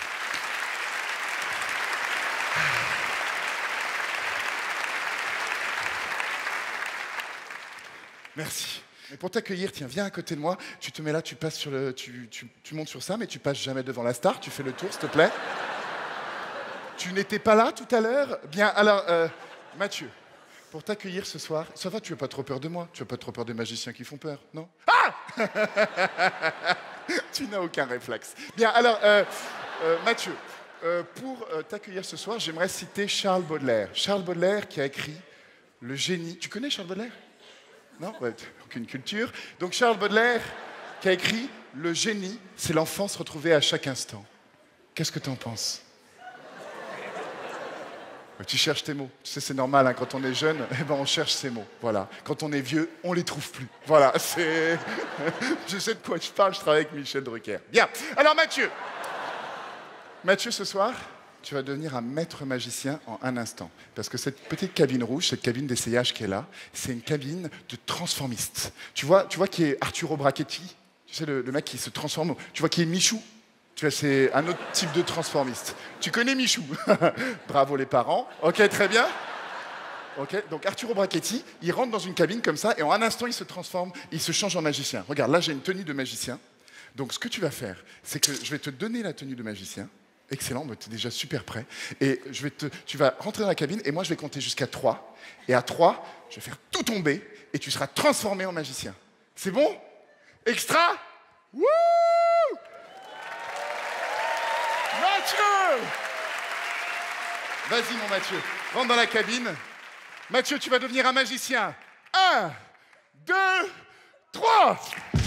S1: Merci. Et pour t'accueillir, tiens, viens à côté de moi. Tu te mets là, tu passes sur le, tu montes sur ça, mais tu passes jamais devant la star. Tu fais le tour, s'il te plaît. Tu n'étais pas là tout à l'heure? Bien, alors, Mathieu, pour t'accueillir ce soir, ça va, tu n'as pas trop peur de moi? Tu n'as pas trop peur des magiciens qui font peur, non? Ah! Tu n'as aucun réflexe. Bien, alors, Mathieu, pour t'accueillir ce soir, j'aimerais citer Charles Baudelaire. Charles Baudelaire qui a écrit Le génie. Tu connais Charles Baudelaire? Non? Ouais, aucune culture. Donc, Charles Baudelaire qui a écrit Le génie, c'est l'enfance retrouvée à chaque instant. Qu'est-ce que tu en penses? Tu cherches tes mots. Tu sais, c'est normal, hein, quand on est jeune, eh ben, on cherche ses mots. Voilà. Quand on est vieux, on les trouve plus. Voilà, c'est... Je sais de quoi je parle, je travaille avec Michel Drucker. Bien. Alors, Mathieu. Mathieu, ce soir, tu vas devenir un maître magicien en un instant. Parce que cette petite cabine rouge, cette cabine d'essayage qui est là, c'est une cabine de transformiste. Tu vois qui est Arturo Brachetti? Tu sais, le mec qui se transforme. Tu vois qui est Michou? Tu vois, c'est un autre type de transformiste. Tu connais Michou? Bravo les parents. Ok, très bien. Ok, donc Arturo Brachetti, il rentre dans une cabine comme ça et en un instant, il se transforme, il se change en magicien. Regarde, là, j'ai une tenue de magicien. Donc, ce que tu vas faire, c'est que je vais te donner la tenue de magicien. Excellent, tu es déjà super prêt. Et tu vas rentrer dans la cabine et moi, je vais compter jusqu'à 3. Et à 3, je vais faire tout tomber et tu seras transformé en magicien. C'est bon? Extra? Wouh! Mathieu! Vas-y, mon Mathieu, rentre dans la cabine. Mathieu, tu vas devenir un magicien. 1, 2, 3!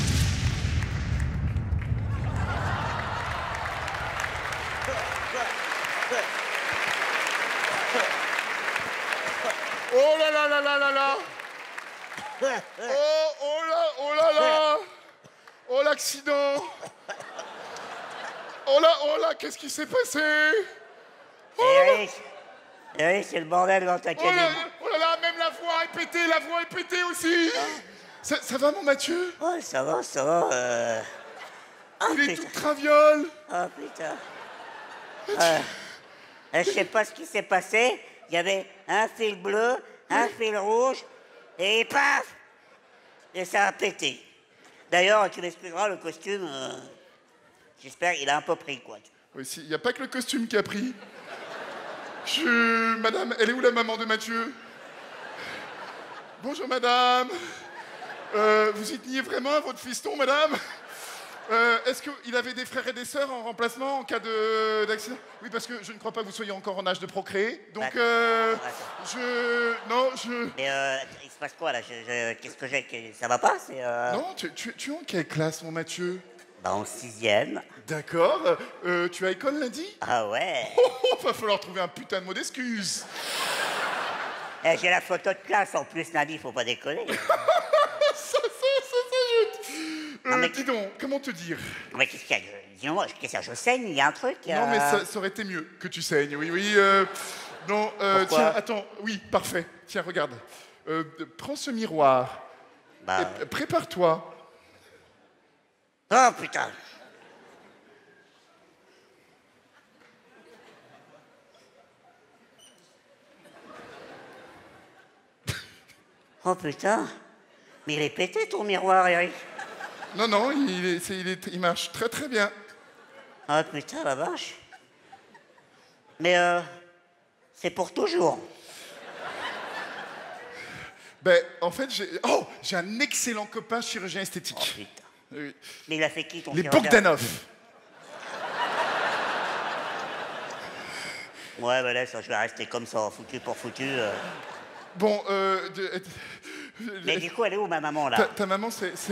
S1: Oh là là là là là là! Oh là là! Oh l'accident! Oh là, qu'est-ce qui s'est passé?
S11: Eric, c'est le bordel dans ta cabine.
S1: Oh là, même la voix est pétée, aussi. Ça va, mon Mathieu?
S11: Oh, ça va.
S1: Il est tout traviole.
S11: Oh, putain. Je sais pas ce qui s'est passé. Il y avait un fil bleu, un fil rouge, et paf! Et ça a pété. D'ailleurs, tu m'excuseras, le costume, j'espère qu'il a un peu pris, quoi.
S1: Oui, il n'y a pas que le costume qui a pris. Madame, elle est où la maman de Mathieu? Bonjour, madame. Vous y teniez vraiment à votre fiston, madame? Est-ce qu'il avait des frères et des sœurs en remplacement en cas d'accident? Oui, parce que je ne crois pas que vous soyez encore en âge de procréer. Donc,
S11: Mais il se passe quoi, là? Qu'est-ce que j'ai? Ça va pas?
S1: Non, tu es en quelle classe, mon Mathieu?
S11: Bah, en 6e.
S1: D'accord. Tu as école lundi?
S11: Ah ouais.
S1: Va falloir trouver un putain de mot d'excuse.
S11: J'ai la photo de classe en plus lundi, faut pas déconner.
S1: Dis donc, comment te dire?
S11: Mais qu'est-ce qu'il y a? Dis-moi, qu'est-ce que je saigne? Il y a un truc?
S1: Non, mais ça aurait été mieux que tu saignes. Oui. Non, tiens, attends. Oui, parfait. Tiens, regarde. Prends ce miroir. Et prépare-toi.
S11: Oh, putain. Oh, putain. Mais il est pété, ton miroir, Eric.
S1: Non, il marche très très bien.
S11: Ah, putain, la vache. Mais c'est pour toujours.
S1: Ben, en fait, j'ai un excellent copain chirurgien esthétique.
S11: Oh, putain.
S1: Oui.
S11: Mais il a fait qui, ton
S1: Les
S11: chirurgien?
S1: Bogdanov.
S11: Ouais, bah là, ça, je vais rester comme ça, foutu pour foutu.
S1: Bon,
S11: Mais du coup, elle est où, ma maman, là?
S1: Ta maman,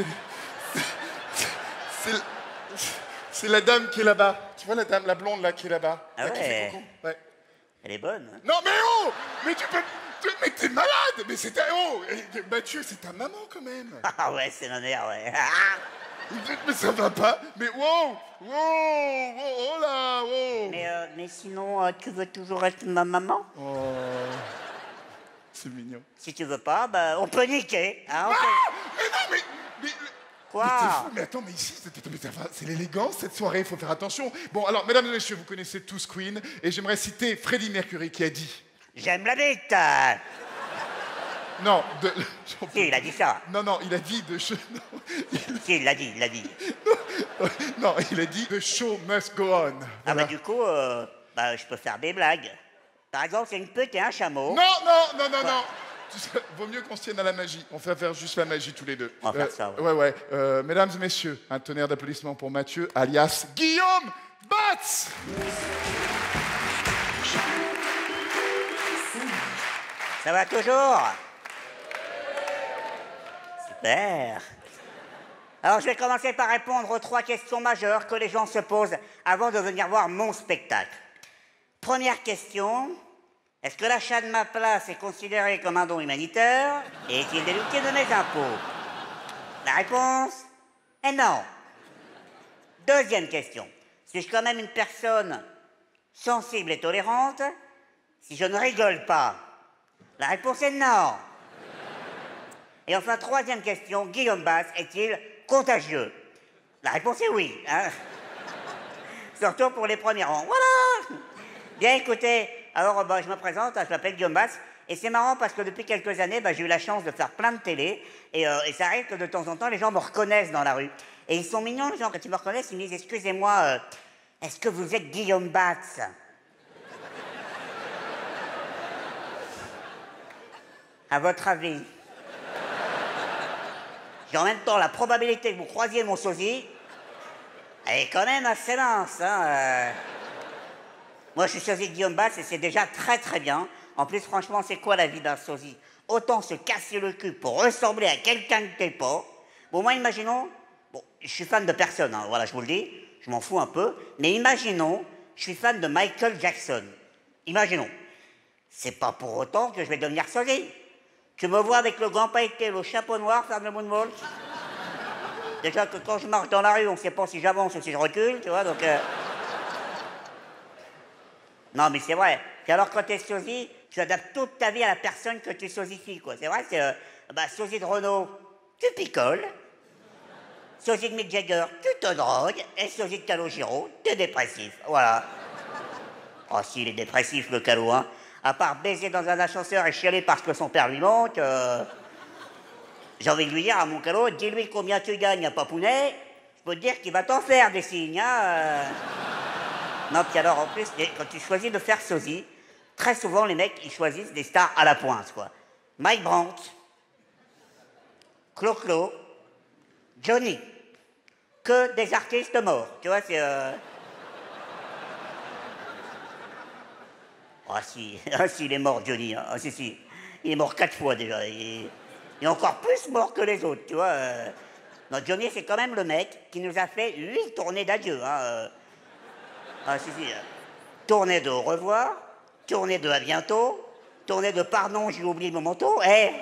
S1: c'est la dame qui est là-bas. Tu vois la dame, la blonde, là, qui est là-bas?
S11: Ah
S1: là, qui fait
S11: ouais.
S1: coucou. Ouais.
S11: Elle est bonne.
S1: Non, mais oh! Mais tu peux... Mais t'es malade! Mais c'est ta... Oh! Mathieu, c'est ta maman, quand même!
S11: Ah ouais, c'est ma mère, ouais.
S1: Mais ça va pas! Mais wow! Oh là! Wow!
S11: Mais sinon, tu veux toujours être ma maman?
S1: Oh... C'est mignon.
S11: Si tu veux pas, bah, on peut niquer. Hein,
S1: Mais
S11: Quoi?
S1: Mais t'es fou, mais attends, mais ici, c'est l'élégance, cette soirée, il faut faire attention. Bon, alors, mesdames et messieurs, vous connaissez tous Queen, et j'aimerais citer Freddie Mercury qui a dit...
S11: J'aime la bite.
S1: Non,
S11: Si, il a dit ça.
S1: Non, il a dit de...
S11: Si, il l'a dit.
S1: Non, il a dit « The show must go on ».
S11: Ah bah du coup, je peux faire des blagues. Par exemple, c'est une pute et un chameau.
S1: Non. Tu sais, vaut mieux qu'on se tienne à la magie. On va faire juste la magie tous les deux.
S11: On va faire ça, ouais.
S1: Ouais. Mesdames et messieurs, un tonnerre d'applaudissements pour Mathieu, alias Guillaume Batz.
S11: Ça va toujours? Super. Alors, je vais commencer par répondre aux 3 questions majeures que les gens se posent avant de venir voir mon spectacle. Première question, Est-ce que l'achat de ma place est considéré comme un don humanitaire et est-il déductible de mes impôts? La réponse est non. Deuxième question. Suis-je quand même une personne sensible et tolérante si je ne rigole pas? La réponse est non. Et enfin, troisième question. Guillaume Batz est-il contagieux? La réponse est oui. Hein? Surtout pour les premiers rangs. Voilà. Bien, écoutez, alors je me présente, je m'appelle Guillaume Batz, et c'est marrant parce que depuis quelques années, j'ai eu la chance de faire plein de télé, et ça arrive que de temps en temps, les gens me reconnaissent dans la rue. Et ils sont mignons, les gens, quand ils me reconnaissent, ils me disent, excusez-moi, est-ce que vous êtes Guillaume Batz? À votre avis? Et en même temps, la probabilité que vous croisiez mon sosie, elle est quand même assez mince, hein. Moi, je suis sosie de Guillaume Batz et c'est déjà très très bien. En plus, franchement, c'est quoi la vie d'un sosie? Autant se casser le cul pour ressembler à quelqu'un que t'es pas. Bon, moi, imaginons... Bon, je suis fan de personne, hein, voilà, je vous le dis. Je m'en fous un peu. Mais imaginons, je suis fan de Michael Jackson. Imaginons. C'est pas pour autant que je vais devenir sosie. Tu me vois avec le gant pailleté, le chapeau noir, faire le moonwalk. Déjà que quand je marche dans la rue, on ne sait pas si j'avance ou si je recule, tu vois, donc... Non, mais c'est vrai. Et alors, quand tu es sosie, tu adaptes toute ta vie à la personne que tu sosifies, quoi. C'est vrai, c'est... sosie de Renault, tu picoles. Sosie de Mick Jagger, tu te drogues. Et sosie de Calogero, tu es dépressif. Voilà. Oh, si, il est dépressif, le Calo, hein. À part baiser dans un ascenseur et chialer parce que son père lui manque... J'ai envie de lui dire à mon Calo, dis-lui combien tu gagnes à Papounet. Je peux te dire qu'il va t'en faire des signes, hein. Non, puis alors, en plus, quand tu choisis de faire sosie, très souvent, les mecs, ils choisissent des stars à la pointe, quoi. Mike Brandt, Clo-Clo, Johnny. Que des artistes morts, tu vois, c'est... Ah si, il est mort, Johnny, hein. Ah si. Il est mort 4 fois, déjà. Il est encore plus mort que les autres, tu vois. Non, Johnny, c'est quand même le mec qui nous a fait 8 tournées d'adieu, hein. Ah si. Tournée de au revoir, tournée de à bientôt, tournée de pardon, j'ai oublié mon manteau.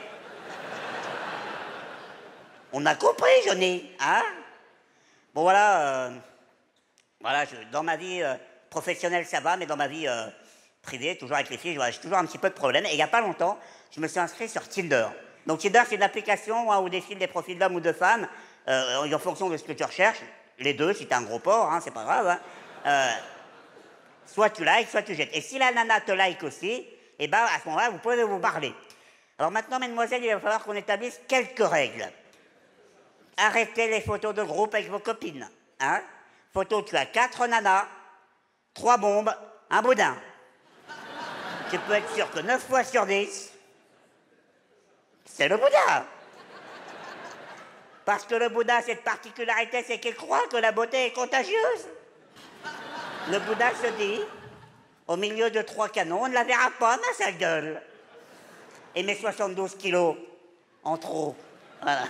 S11: On a compris, Johnny, hein? Bon, voilà. Dans ma vie professionnelle, ça va, mais dans ma vie privée, toujours avec les filles, j'ai toujours un petit peu de problème. Et il n'y a pas longtemps, je me suis inscrit sur Tinder. Donc Tinder, c'est une application où défilent des profils d'hommes ou de femmes, en fonction de ce que tu recherches. Les deux, si t'es un gros porc, hein, c'est pas grave. Hein. Soit tu likes, soit tu jettes. Et si la nana te like aussi, eh ben, à ce moment-là, vous pouvez vous parler. Alors maintenant, mesdemoiselles, il va falloir qu'on établisse quelques règles. Arrêtez les photos de groupe avec vos copines. Hein? Photo, tu as 4 nanas, 3 bombes, un boudin. Tu peux être sûr que 9 fois sur 10, c'est le Bouddha. Parce que le Bouddha, cette particularité, c'est qu'il croit que la beauté est contagieuse. Le Bouddha se dit, au milieu de 3 canons, on ne la verra pas, ma sale gueule. Et mes 72 kilos en trop. Voilà.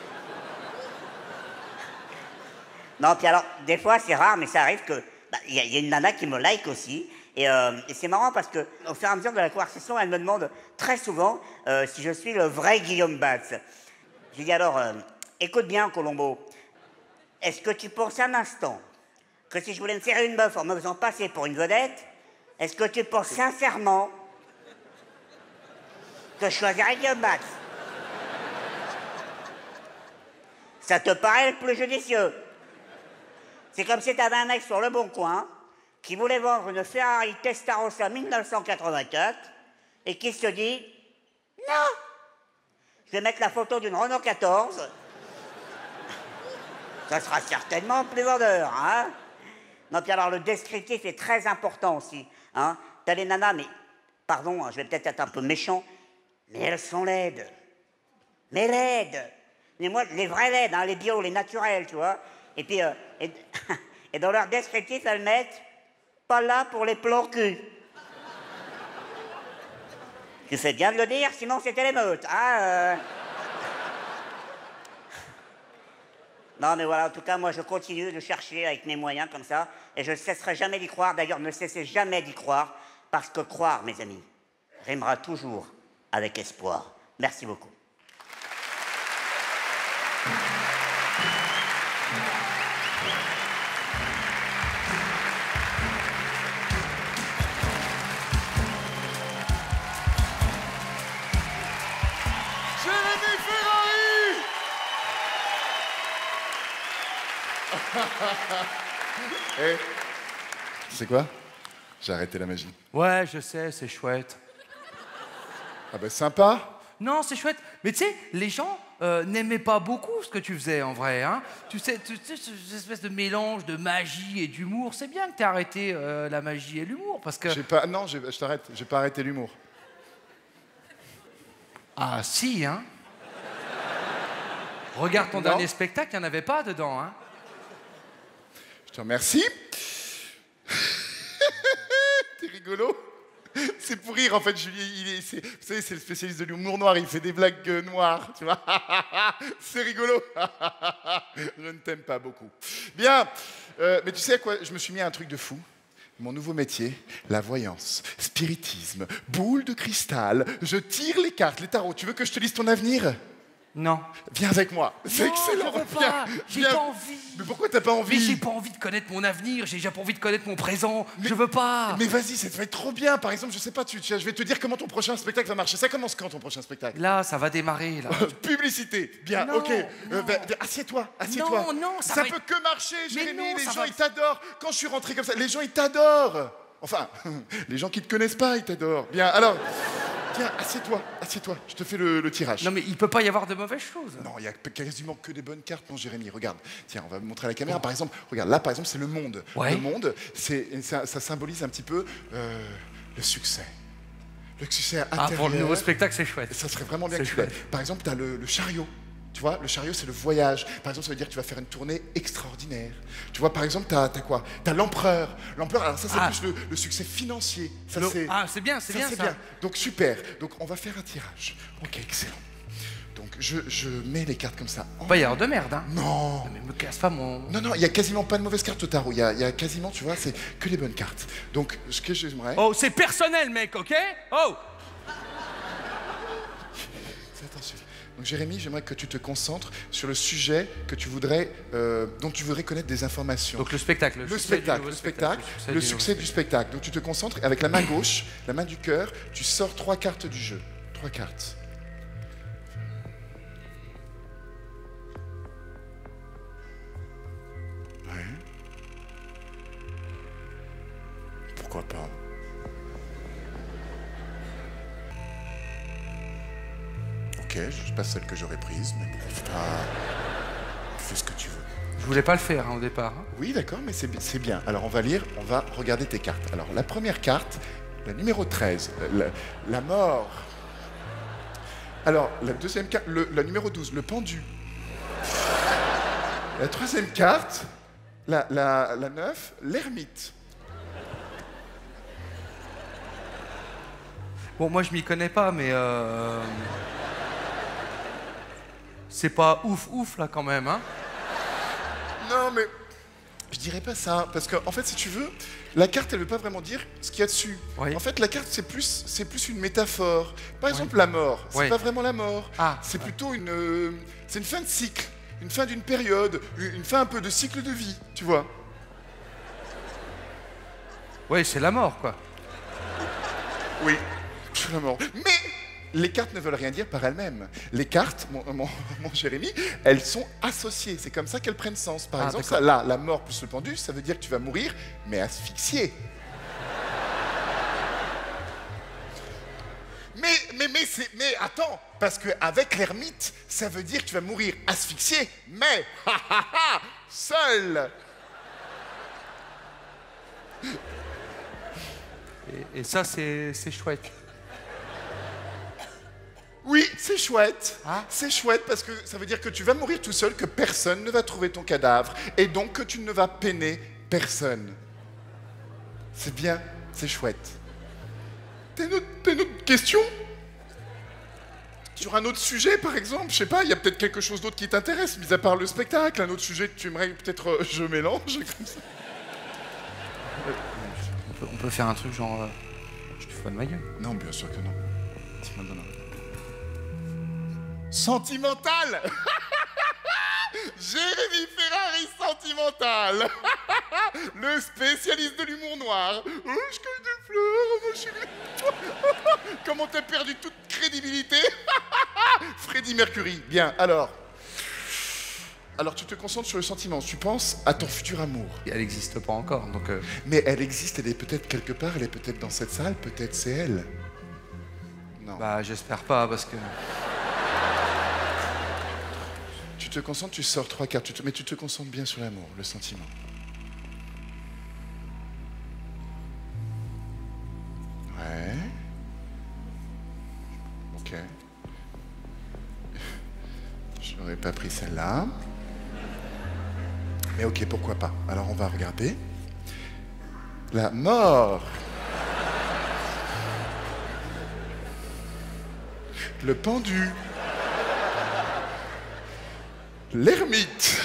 S11: Non, puis alors, des fois, c'est rare, mais ça arrive que... Il y a une nana qui me like aussi. Et c'est marrant parce que, au fur et à mesure de la conversation, elle me demande très souvent si je suis le vrai Guillaume Batz. Je lui dis alors, écoute bien, Colombo, est-ce que tu penses un instant que si je voulais me faire une meuf en me faisant passer pour une vedette, est-ce que tu penses sincèrement que je choisirais Guillaume Batz? Ça te paraît le plus judicieux? C'est comme si tu avais un mec sur le Bon Coin qui voulait vendre une Ferrari Testarossa 1984 et qui se dit « Non, je vais mettre la photo d'une Renault 14. Ça sera certainement plus vendeur, hein ?» Non, puis alors le descriptif est très important aussi. Hein. T'as les nanas, mais, pardon, je vais peut-être être un peu méchant, mais elles sont laides. Mais laides. Mais moi, les vraies laides, hein, les bio, les naturelles, tu vois. Et puis, et dans leur descriptif, elles mettent « pas là pour les plans cul ». Tu fais bien de le dire, sinon c'était l'émeute. Hein, Non, mais voilà, en tout cas, moi, je continue de chercher avec mes moyens comme ça, et je ne cesserai jamais d'y croire. D'ailleurs, ne cessez jamais d'y croire, parce que croire, mes amis, rimera toujours avec espoir. Merci beaucoup.
S1: Jérémy Ferrari. Eh, tu sais quoi? J'ai arrêté la magie.
S2: Ouais, je sais, c'est chouette.
S1: Ah ben sympa.
S2: Non, c'est chouette. Mais tu sais, les gens n'aimaient pas beaucoup ce que tu faisais en vrai. Hein. Tu sais, cette espèce de mélange de magie et d'humour. C'est bien que tu aies arrêté la magie et l'humour parce que.
S1: Non, je t'arrête. J'ai pas arrêté l'humour.
S2: Ah si, hein. Regarde ton dernier spectacle, il n'y en avait pas dedans, hein.
S1: Je te remercie. T'es rigolo. C'est pour rire, en fait, Julien. Vous savez, c'est le spécialiste de l'humour noir. Il fait des blagues noires, tu vois. C'est rigolo. Je ne t'aime pas beaucoup. Bien. Mais tu sais quoi? Je me suis mis à un truc de fou. Mon nouveau métier, la voyance, spiritisme, boule de cristal. Je tire les cartes, les tarots. Tu veux que je te lise ton avenir?
S2: Non.
S1: Viens avec moi. C'est excellent.
S2: Je veux pas. J'ai pas envie.
S1: Mais pourquoi t'as pas envie?
S2: Mais j'ai pas envie de connaître mon avenir. J'ai déjà pas envie de connaître mon présent. Je veux pas.
S1: Mais vas-y, ça va être trop bien. Par exemple, je sais pas, je vais te dire comment ton prochain spectacle va marcher. Ça commence quand ton prochain spectacle?
S2: Là, ça va démarrer. Là.
S1: Publicité. Bien,
S2: non,
S1: ok.
S2: Non.
S1: Assieds-toi.
S2: Non,
S1: ça peut que marcher, Jérémy. Les gens, ils t'adorent. Quand je suis rentré comme ça, les gens, ils t'adorent. Enfin, les gens qui te connaissent pas, ils t'adorent. Bien, alors. Tiens, assieds-toi, je te fais le tirage.
S2: Non mais il peut pas y avoir de mauvaises choses.
S1: Non, il y a quasiment que des bonnes cartes, mon Jérémy, regarde. Tiens, on va montrer à la caméra, par exemple, regarde, là par exemple c'est le monde.
S2: Ouais.
S1: Le monde, ça symbolise un petit peu le succès. Le succès intérieur.
S2: Ah, pour le nouveau spectacle, c'est chouette.
S1: Ça serait vraiment bien que tu
S2: chouette.
S1: l'aies. Par exemple, tu as le chariot. Tu vois, le chariot, c'est le voyage. Par exemple, ça veut dire que tu vas faire une tournée extraordinaire. Tu vois, par exemple, t'as quoi? T'as l'empereur. L'empereur, alors ça, c'est plus le succès financier. Ça,
S2: c'est bien, c'est bien.
S1: Donc, super. Donc, on va faire un tirage. Ok, excellent. Donc, je mets les cartes comme ça.
S2: Pas y avoir de merde, hein?
S1: Non.
S2: Mais me casse pas mon...
S1: Non, il y a quasiment pas de mauvaises cartes au tarot. Il y a quasiment, tu vois, c'est que les bonnes cartes. Donc, ce que j'aimerais...
S2: Oh, c'est personnel, mec, ok? Oh!
S1: Fais attention. Donc Jérémy, j'aimerais que tu te concentres sur le sujet que tu voudrais, dont tu voudrais connaître des informations.
S2: Donc le spectacle.
S1: Le succès du spectacle. Donc tu te concentres et avec la main gauche, la main du cœur, tu sors 3 cartes du jeu. 3 cartes. Ouais. Pourquoi pas? Ok, je passe celle que j'aurais prise, mais bon, fais ce que tu veux.
S2: Je voulais pas le faire au départ. Hein.
S1: Oui, d'accord, mais c'est bien. Alors on va lire, on va regarder tes cartes. Alors la première carte, la numéro 13, la mort. Alors la deuxième carte, la numéro 12, le pendu. La troisième carte, la 9, l'ermite.
S2: Bon, moi je m'y connais pas, mais c'est pas ouf là quand même, hein?
S1: Non, mais je dirais pas ça, parce qu'en fait, si tu veux, la carte, elle veut pas vraiment dire ce qu'il y a dessus.
S2: Oui.
S1: En fait, la carte, c'est plus une métaphore. Par exemple, la mort, c'est pas vraiment la mort. C'est plutôt c'est une fin de cycle, une fin d'une période, une fin un peu de cycle de vie, tu vois.
S2: Oui, c'est la mort, quoi.
S1: Oui, c'est la mort. Mais les cartes ne veulent rien dire par elles-mêmes. Les cartes, mon Jérémy, elles sont associées. C'est comme ça qu'elles prennent sens. Par exemple, ça, là, la mort plus le pendu, ça veut dire que tu vas mourir, mais asphyxié. Mais attends, parce qu'avec l'ermite, ça veut dire que tu vas mourir asphyxié, mais seul.
S2: Et ça, c'est chouette.
S1: Oui, c'est chouette. C'est chouette parce que ça veut dire que tu vas mourir tout seul, que personne ne va trouver ton cadavre, et donc que tu ne vas peiner personne. C'est bien, c'est chouette. T'as une autre question? Sur un autre sujet, par exemple, je sais pas, il y a peut-être quelque chose d'autre qui t'intéresse, mis à part le spectacle, un autre sujet que tu aimerais peut-être je mélange comme ça.
S2: On peut faire un truc genre... je te
S12: fous de ma gueule.
S1: Non, bien sûr que non. Dis-moi non. Sentimental. Jérémy Ferrari sentimental. Le spécialiste de l'humour noir. Oh, je cueille des fleurs, ma chérie. Comment t'as perdu toute crédibilité. Freddie Mercury. Bien, alors tu te concentres sur le sentiment, tu penses à ton futur amour.
S12: Elle n'existe pas encore, donc...
S1: Mais elle existe, elle est peut-être quelque part, elle est peut-être dans cette salle, peut-être c'est elle. Non.
S12: Bah, j'espère pas, parce que...
S1: Tu te concentres, tu sors 3 cartes, mais tu te concentres bien sur l'amour, le sentiment. Ouais. Ok. Je n'aurais pas pris celle-là. Mais ok, pourquoi pas. Alors on va regarder. La mort. Le pendu. L'ermite.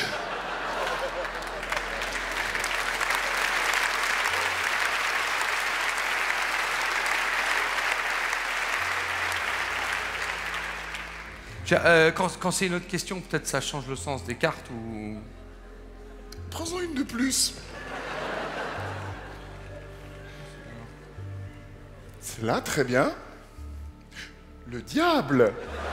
S12: Quand c'est une autre question, peut-être ça change le sens des cartes ou...
S1: Prends-en une de plus. C'est là, très bien. Le diable.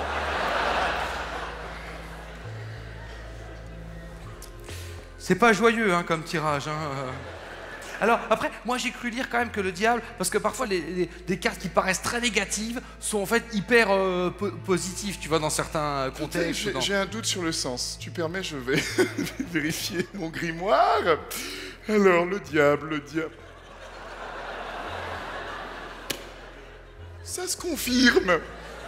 S12: C'est pas joyeux hein, comme tirage. Hein. Alors, après, moi j'ai cru lire quand même que le diable, parce que parfois des cartes qui paraissent très négatives sont en fait hyper positives, tu vois, dans certains contextes.
S1: J'ai un doute sur le sens. Tu permets, je vais vérifier mon grimoire. Alors, le diable. Ça se confirme.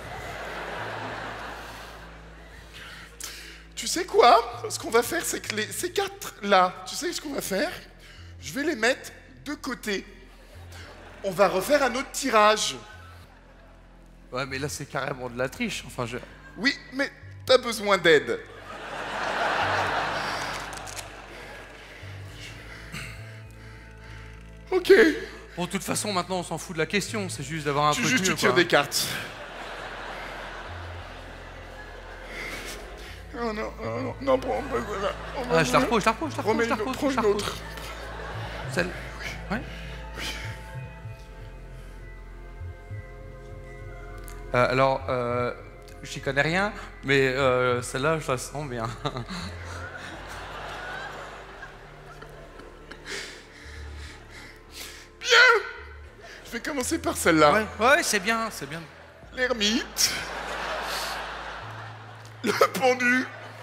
S1: Tu sais quoi? Ce qu'on va faire, c'est que ces cartes-là, tu sais ce qu'on va faire? Je vais les mettre de côté. On va refaire un autre tirage.
S12: Ouais, mais là, c'est carrément de la triche. Enfin,
S1: Oui, mais t'as besoin d'aide. Ok.
S12: Bon, de toute façon, maintenant, on s'en fout de la question. C'est juste d'avoir un truc mieux,
S1: tu tires des cartes. Oh non, prends pas celle-là.
S12: Ah, je la repose.
S1: Prends une autre.
S12: Celle... Ouais. Alors, j'y connais rien, mais celle-là, je la sens bien.
S1: Bien. Je vais commencer par celle-là.
S12: Ouais, c'est bien.
S1: L'ermite. Le pendu.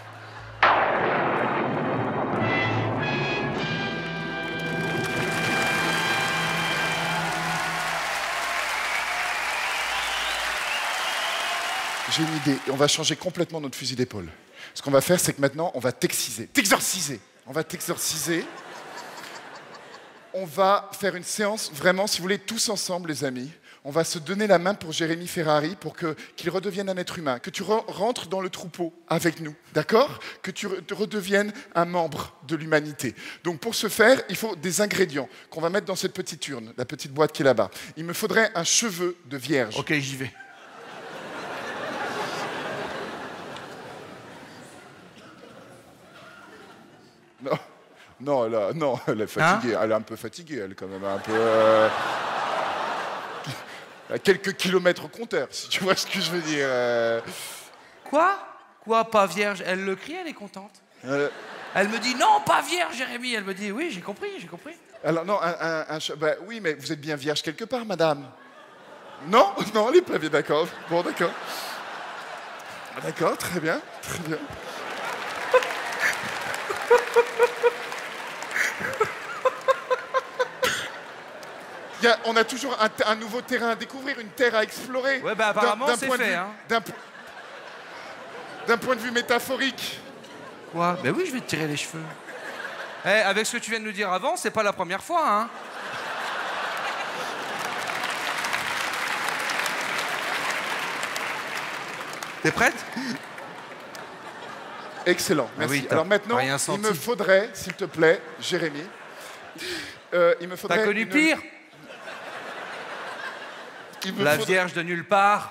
S1: J'ai une idée. On va changer complètement notre fusil d'épaule. Ce qu'on va faire, c'est que maintenant, on va t'exorciser. On va t'exorciser. On va faire une séance, vraiment, si vous voulez, tous ensemble, les amis. On va se donner la main pour Jérémy Ferrari, pour qu'il redevienne un être humain, que tu rentres dans le troupeau avec nous, d'accord? Que tu redeviennes un membre de l'humanité. Donc pour ce faire, il faut des ingrédients qu'on va mettre dans cette petite urne, la petite boîte qui est là-bas. Il me faudrait un cheveu de vierge.
S12: Ok, j'y vais.
S1: Non, elle est fatiguée. Elle est un peu fatiguée, elle, quand même. Un peu... à quelques kilomètres au compteur, si tu vois ce que je veux dire.
S12: Quoi, pas vierge? Elle le crie, elle est contente. Elle me dit, non, pas vierge, Jérémy. Elle me dit, oui, j'ai compris.
S1: Alors, non, bah, oui, mais vous êtes bien vierge quelque part, madame. Non, elle n'est pas bien, d'accord. Bon, d'accord. D'accord, très bien. On a toujours un nouveau terrain à découvrir, une terre à explorer.
S12: Ouais, bah apparemment c'est fait, hein.
S1: D'un point de vue métaphorique.
S12: Quoi? Ben oui, je vais te tirer les cheveux. Avec ce que tu viens de nous dire avant, c'est pas la première fois, hein. T'es prête?
S1: Excellent, merci.
S12: Oui,
S1: alors maintenant, il me faudrait, s'il te plaît, Jérémy, il me faudrait...
S12: T'as connu pire? La Vierge de nulle part.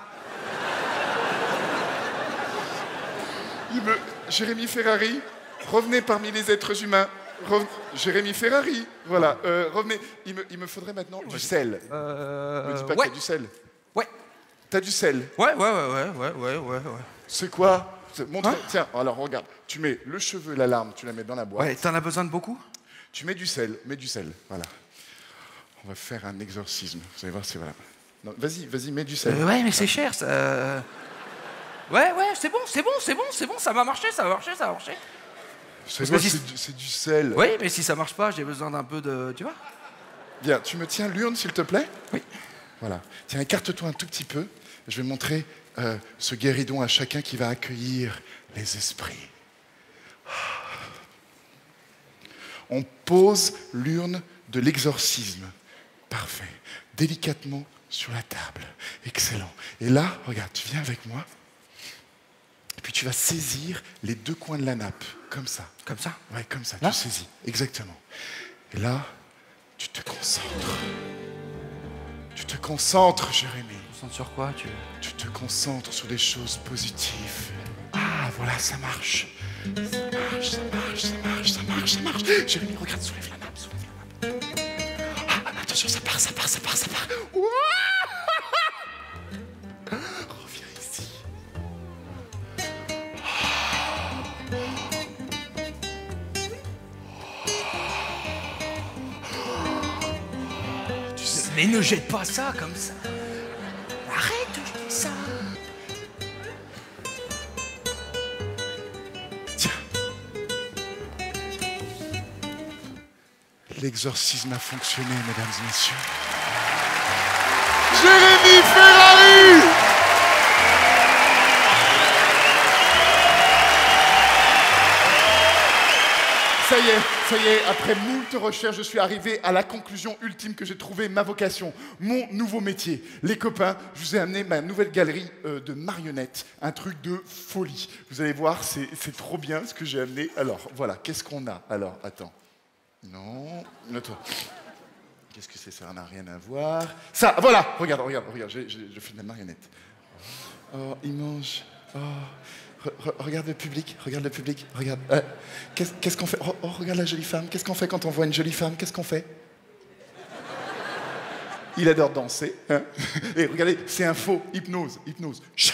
S1: Jérémy Ferrari, revenez parmi les êtres humains. Jérémy Ferrari, voilà. Revenez. Il me faudrait maintenant du sel. Me dis pas que t'as du sel.
S12: Ouais.
S1: T'as du sel.
S12: Ouais.
S1: C'est quoi? Montre. Tiens, alors regarde. Tu mets le cheveu, la larme, tu la mets dans la boîte.
S12: Ouais, t'en as besoin de beaucoup?
S1: Tu mets du sel, voilà. On va faire un exorcisme. Vous allez voir, c'est voilà. Vas-y, mets du sel.
S12: Ouais, mais c'est cher, ça. Ouais, c'est bon, ça va marcher.
S1: C'est du sel.
S12: Oui, mais si ça marche pas, j'ai besoin d'un peu de... Tu vois?
S1: Bien, tu me tiens l'urne, s'il te plaît?
S12: Oui.
S1: Voilà. Tiens, écarte-toi un tout petit peu. Je vais montrer ce guéridon à chacun qui va accueillir les esprits. On pose l'urne de l'exorcisme. Parfait. Délicatement sur la table. Excellent. Et là, regarde, tu viens avec moi. Et puis tu vas saisir les deux coins de la nappe. Comme ça.
S12: Comme ça?
S1: Ouais, comme ça.
S12: Là?
S1: Tu saisis. Exactement. Et là, tu te concentres. Tu te concentres, Jérémy.
S12: Concentre sur quoi,
S1: Tu te concentres sur des choses positives. Ah, voilà, ça marche. Ça marche. Jérémy, regarde, soulève la nappe. Ah, attention, ça part. Ouah. Reviens ici.
S12: Mais ne jette pas ça comme ça. Arrête de jeter ça.
S1: Tiens. L'exorcisme a fonctionné, mesdames et messieurs. Jérémy Ferrari! Ça y est, après moult recherches, je suis arrivé à la conclusion ultime que j'ai trouvé ma vocation, mon nouveau métier. Les copains, je vous ai amené ma nouvelle galerie de marionnettes, un truc de folie. Vous allez voir, c'est trop bien ce que j'ai amené. Alors, voilà, qu'est-ce qu'on a? Alors, attends. Non, attends. Qu'est-ce que c'est? Ça n'a rien à voir. Ça, voilà, regarde, je fais de la marionnette. Oh, il mange. Oh. Regarde le public, regarde. Qu'est-ce qu'on fait? Oh, regarde la jolie femme. Qu'est-ce qu'on fait quand on voit une jolie femme? Qu'est-ce qu'on fait? Il adore danser. Hein. Et regardez, c'est un faux. Hypnose. Chat.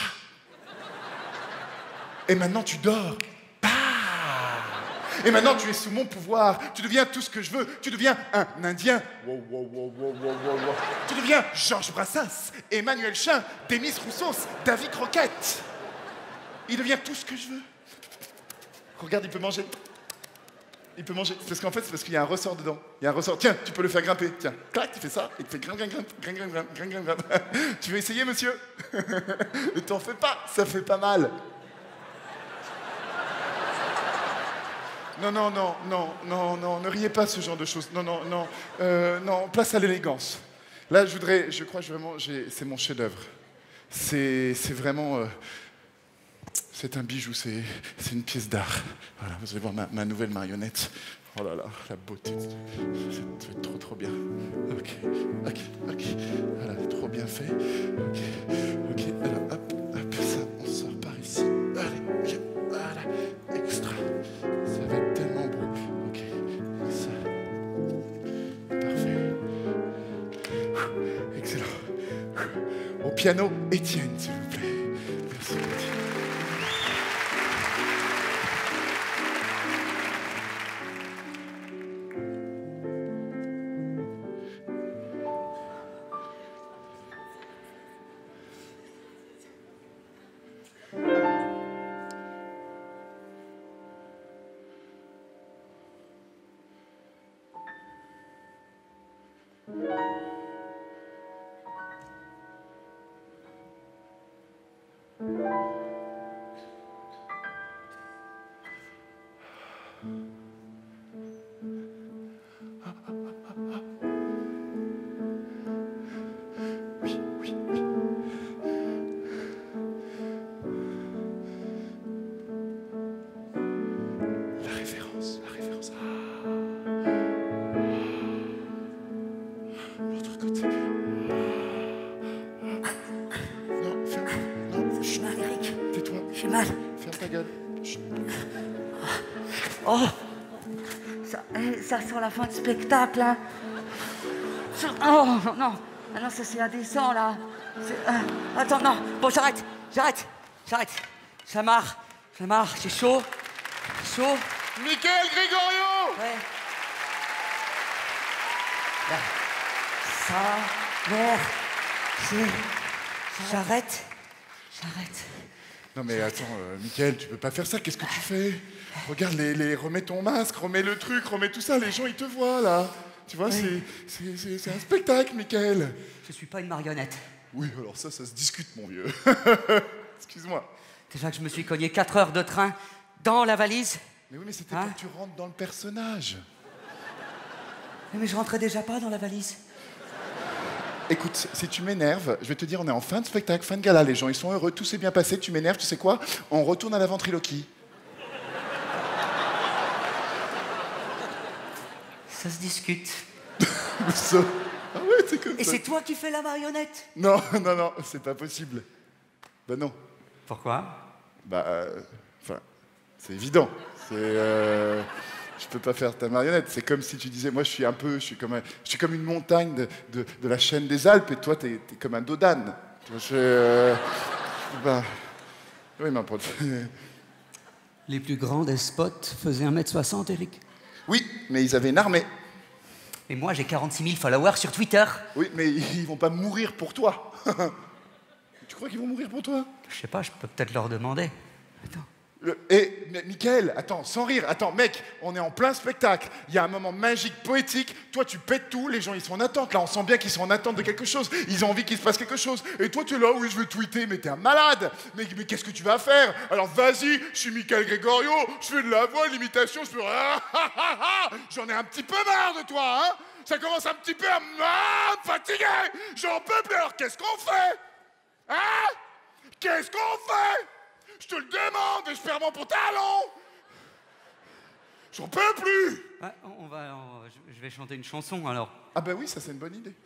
S1: Et maintenant, tu dors. Bah. Et maintenant, tu es sous mon pouvoir. Tu deviens tout ce que je veux. Tu deviens un Indien. Wow. Tu deviens Georges Brassens, Emmanuel Chin, Demis Roussos, David Croquette. Il devient tout ce que je veux. Regarde, il peut manger. Parce qu'en fait, c'est parce qu'il y a un ressort dedans. Il y a un ressort. Tiens, tu peux le faire grimper. Tiens, clac, tu fais ça. Il te fait grimpe. Tu veux essayer, monsieur? Ne t'en fais pas, ça fait pas mal. Non, ne riez pas ce genre de choses. Non, place à l'élégance. Là, je crois vraiment, c'est mon chef-d'œuvre. C'est vraiment... C'est un bijou, c'est une pièce d'art. Voilà, vous allez voir ma nouvelle marionnette. Oh là là, la beauté. Ça va être trop bien. Ok. Voilà, trop bien fait. Ok. Alors, hop, ça, on sort par ici. Allez, viens. Voilà, extra. Ça va être tellement beau. Ok, ça. Parfait. Excellent. Au piano, Étienne, s'il vous plaît. Merci, Étienne.
S13: mal.
S1: Ferme ta gueule. Chut.
S13: Oh, ça sent la fin de spectacle, hein. Oh, non, non. Ah non, ça c'est indécent, là. Attends, non. Bon, j'arrête. Ça marche, c'est chaud.
S1: Michael Gregorio.
S13: Ouais. Ça, merde. J'arrête.
S1: Non mais attends, Michael, tu peux pas faire ça, qu'est-ce que tu fais? Regarde, remets ton masque, remets le truc, remets tout ça, les gens ils te voient là. Tu vois,
S13: oui.
S1: c'est un spectacle, Michael.
S13: Je suis pas une marionnette.
S1: Oui, alors ça se discute, mon vieux. Excuse-moi.
S13: Déjà que je me suis cogné 4 heures de train dans la valise.
S1: Mais oui, mais c'était pour que tu rentres dans le personnage.
S13: Mais je rentrais déjà pas dans la valise.
S1: Écoute, si tu m'énerves, je vais te dire, on est en fin de spectacle, fin de gala, les gens ils sont heureux, tout s'est bien passé, tu m'énerves, tu sais quoi? On retourne à la ventriloquie.
S13: Ça se discute.
S1: Ça... Ah ouais, c'est comme ça.
S13: Et c'est toi qui fais la marionnette?
S1: Non, c'est pas possible. Bah non.
S13: Pourquoi?
S1: Bah, enfin, c'est évident. Je peux pas faire ta marionnette. C'est comme si tu disais, moi je suis comme une montagne de la chaîne des Alpes et toi t'es comme un dos d'âne. Bah, oui, ma pote.
S13: Les plus grands despotes faisaient 1m60, Eric.
S1: Oui, mais ils avaient une armée.
S13: Et moi j'ai 46 000 followers sur Twitter.
S1: Oui, mais ils vont pas mourir pour toi. Tu crois qu'ils vont mourir pour toi?
S13: Je sais pas, je peux peut-être leur demander. Attends.
S1: Mais Michael, attends, sans rire, attends, mec, on est en plein spectacle, il y a un moment magique, poétique, toi tu pètes tout, les gens ils sont en attente, là on sent bien qu'ils sont en attente de quelque chose, ils ont envie qu'il se passe quelque chose, et toi tu es là, oui je veux tweeter, mais t'es un malade, mais qu'est-ce que tu vas faire? Alors vas-y, je suis Michael Gregorio, je fais de la voix, l'imitation, je fais j'en ai un petit peu marre de toi, hein? Ça commence un petit peu à me fatiguer, j'en peux plus, alors qu'est-ce qu'on fait? Hein? Qu'est-ce qu'on fait? Je te le demande et je perds mon pantalon. J'en peux plus.
S13: Ah, je vais chanter une chanson alors.
S1: Ah bah oui, ça c'est une bonne idée.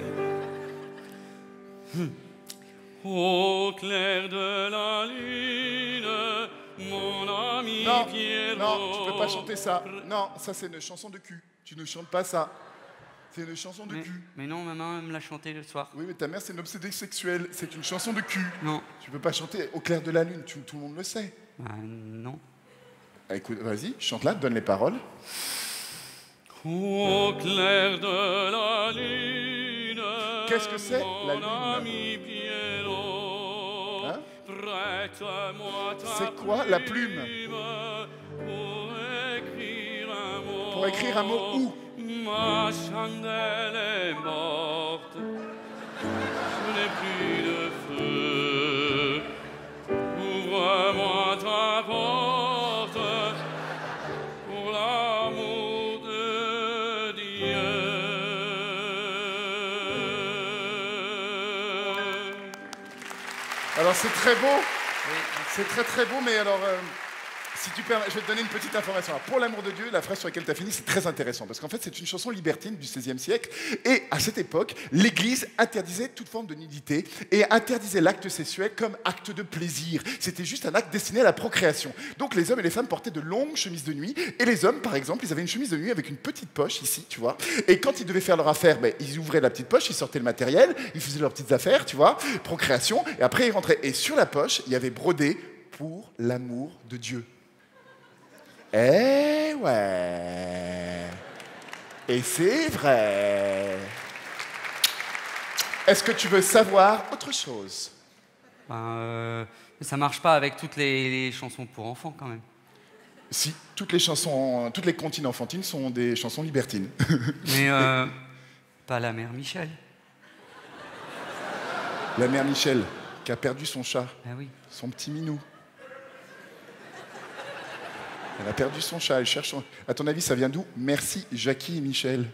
S4: Au clair de la lune, mon ami Pierrot.
S1: Non, tu peux pas chanter ça. Non, ça c'est une chanson de cul. Tu ne chantes pas ça. C'est une chanson de cul.
S13: Mais non, maman me l'a chanté le soir.
S1: Oui, mais ta mère c'est une obsédée sexuelle. C'est une chanson de cul.
S13: Non.
S1: Tu peux pas chanter Au clair de la lune. Tout le monde le sait.
S13: Non.
S1: Ah, écoute, vas-y, chante-la, donne les paroles.
S4: Au clair de la lune.
S1: Qu'est-ce que c'est la lune?
S4: Ami Pierrot,
S1: hein?
S4: Prête-moi ta
S1: c'est quoi la plume? Pour écrire un mot où?
S4: Ma chandelle est morte, je n'ai plus de feu. Ouvre-moi ta porte pour l'amour de Dieu.
S1: Alors c'est très beau, c'est très beau, mais alors... Si tu permets, je vais te donner une petite information. Alors, pour l'amour de Dieu, la phrase sur laquelle tu as fini, c'est très intéressant, parce qu'en fait, c'est une chanson libertine du XVIe siècle, et à cette époque, l'Église interdisait toute forme de nudité, et interdisait l'acte sexuel comme acte de plaisir. C'était juste un acte destiné à la procréation. Donc les hommes et les femmes portaient de longues chemises de nuit, et les hommes, par exemple, ils avaient une chemise de nuit avec une petite poche, ici, tu vois, et quand ils devaient faire leur affaire, ils ouvraient la petite poche, ils sortaient le matériel, ils faisaient leurs petites affaires, tu vois, procréation, et après ils rentraient. Et sur la poche, il y avait brodé « Pour l'amour de Dieu ». Eh ouais. Et c'est vrai. Est-ce que tu veux savoir autre chose?
S13: Ça marche pas avec toutes les chansons pour enfants quand même.
S1: Si, toutes les comptines enfantines sont des chansons libertines.
S13: Mais pas la mère Michel.
S1: La mère Michel, qui a perdu son chat.
S13: Ah oui.
S1: Son petit minou. Elle a perdu son chat, elle cherche son... À ton avis, ça vient d'où? Merci, Jackie et Michel.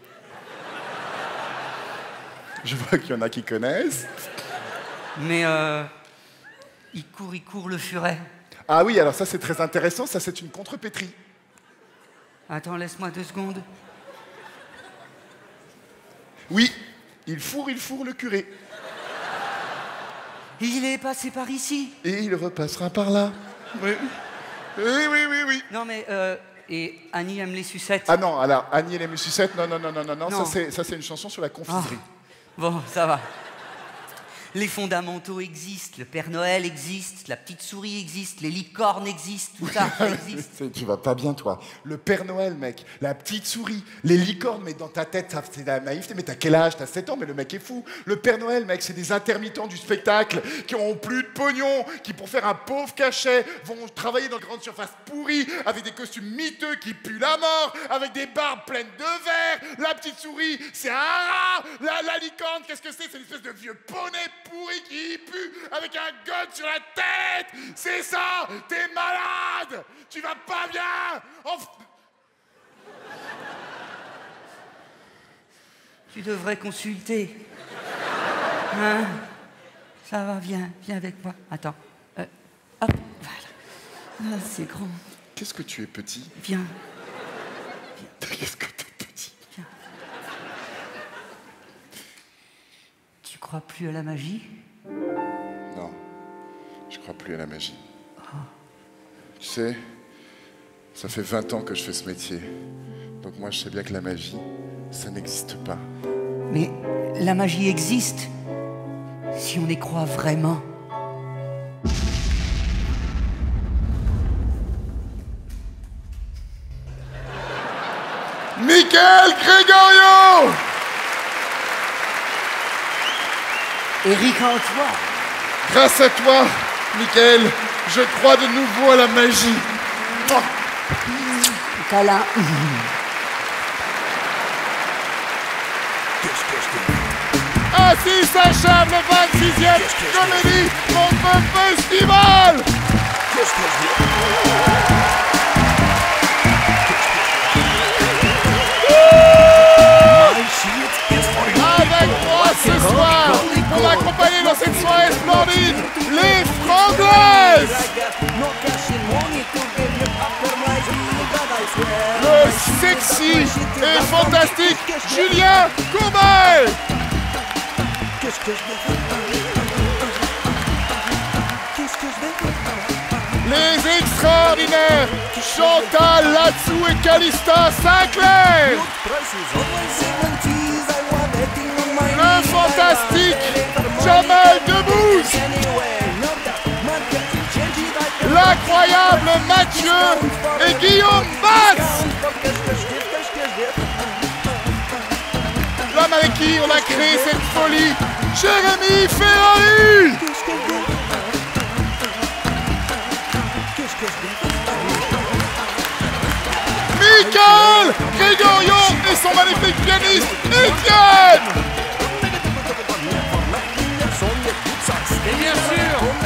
S1: Je vois qu'il y en a qui connaissent.
S13: Mais il court le furet.
S1: Ah oui, alors ça c'est très intéressant, ça c'est une contrepétrie.
S13: Attends, laisse-moi 2 secondes.
S1: Oui, il fourre le curé.
S13: Il est passé par ici.
S1: Et il repassera par là. Oui. Oui.
S13: Non, mais, et Annie aime les sucettes.
S1: Ah non, alors, Annie et les sucettes, non.
S13: Non.
S1: Ça c'est une chanson sur la confiserie.
S13: Bon, ça va. Les fondamentaux existent, le Père Noël existe, la petite souris existe, les licornes existent, tout ça, ça existe.
S1: Tu vas pas bien, toi. Le Père Noël, mec, la petite souris, les licornes, mais dans ta tête, c'est de la naïveté. Mais t'as quel âge? T'as 7 ans, mais le mec est fou. Le Père Noël, mec, c'est des intermittents du spectacle qui ont plus de pognon, qui, pour faire un pauvre cachet, vont travailler dans de grandes surfaces pourries, avec des costumes miteux qui puent la mort, avec des barbes pleines de verre. La petite souris, c'est un rat. La licorne, qu'est-ce que c'est? C'est une espèce de vieux poney pourri qui pue avec un gun sur la tête. C'est ça. T'es malade. Tu vas pas bien.
S13: Tu devrais consulter. Hein? Ça va, viens avec moi. Attends. Hop, voilà. Ah, c'est grand.
S1: Qu'est-ce que tu es petit?
S13: Viens.
S1: Qu'est-ce que t'es petit?
S13: Viens. Tu crois plus à la magie?
S1: Non, je crois plus à la magie. Tu sais, ça fait 20 ans que je fais ce métier. Donc moi, je sais bien que la magie, ça n'existe pas.
S13: Mais la magie existe, si on y croit vraiment.
S1: Michael Grégorio!
S13: Eric Antoine.
S1: Grâce à toi, Michael, je crois de nouveau à la magie.
S13: Câlin.
S1: Ainsi s'achève le 26e Comédie Monde Festival. Avec moi ce soir, pour m'accompagner dans cette soirée splendide, les Franglaises. Le sexy et fantastique Julien Courbet. Les extraordinaires Chantal Latsou et Calista Sinclair. Le fantastique Jamel Debbouze. L'incroyable Mathieu et Guillaume Batz. L'homme avec qui on a créé cette folie, Jérémy Ferrari. Michael Grégorio et son magnifique pianiste, Étienne.
S9: Et bien sûr,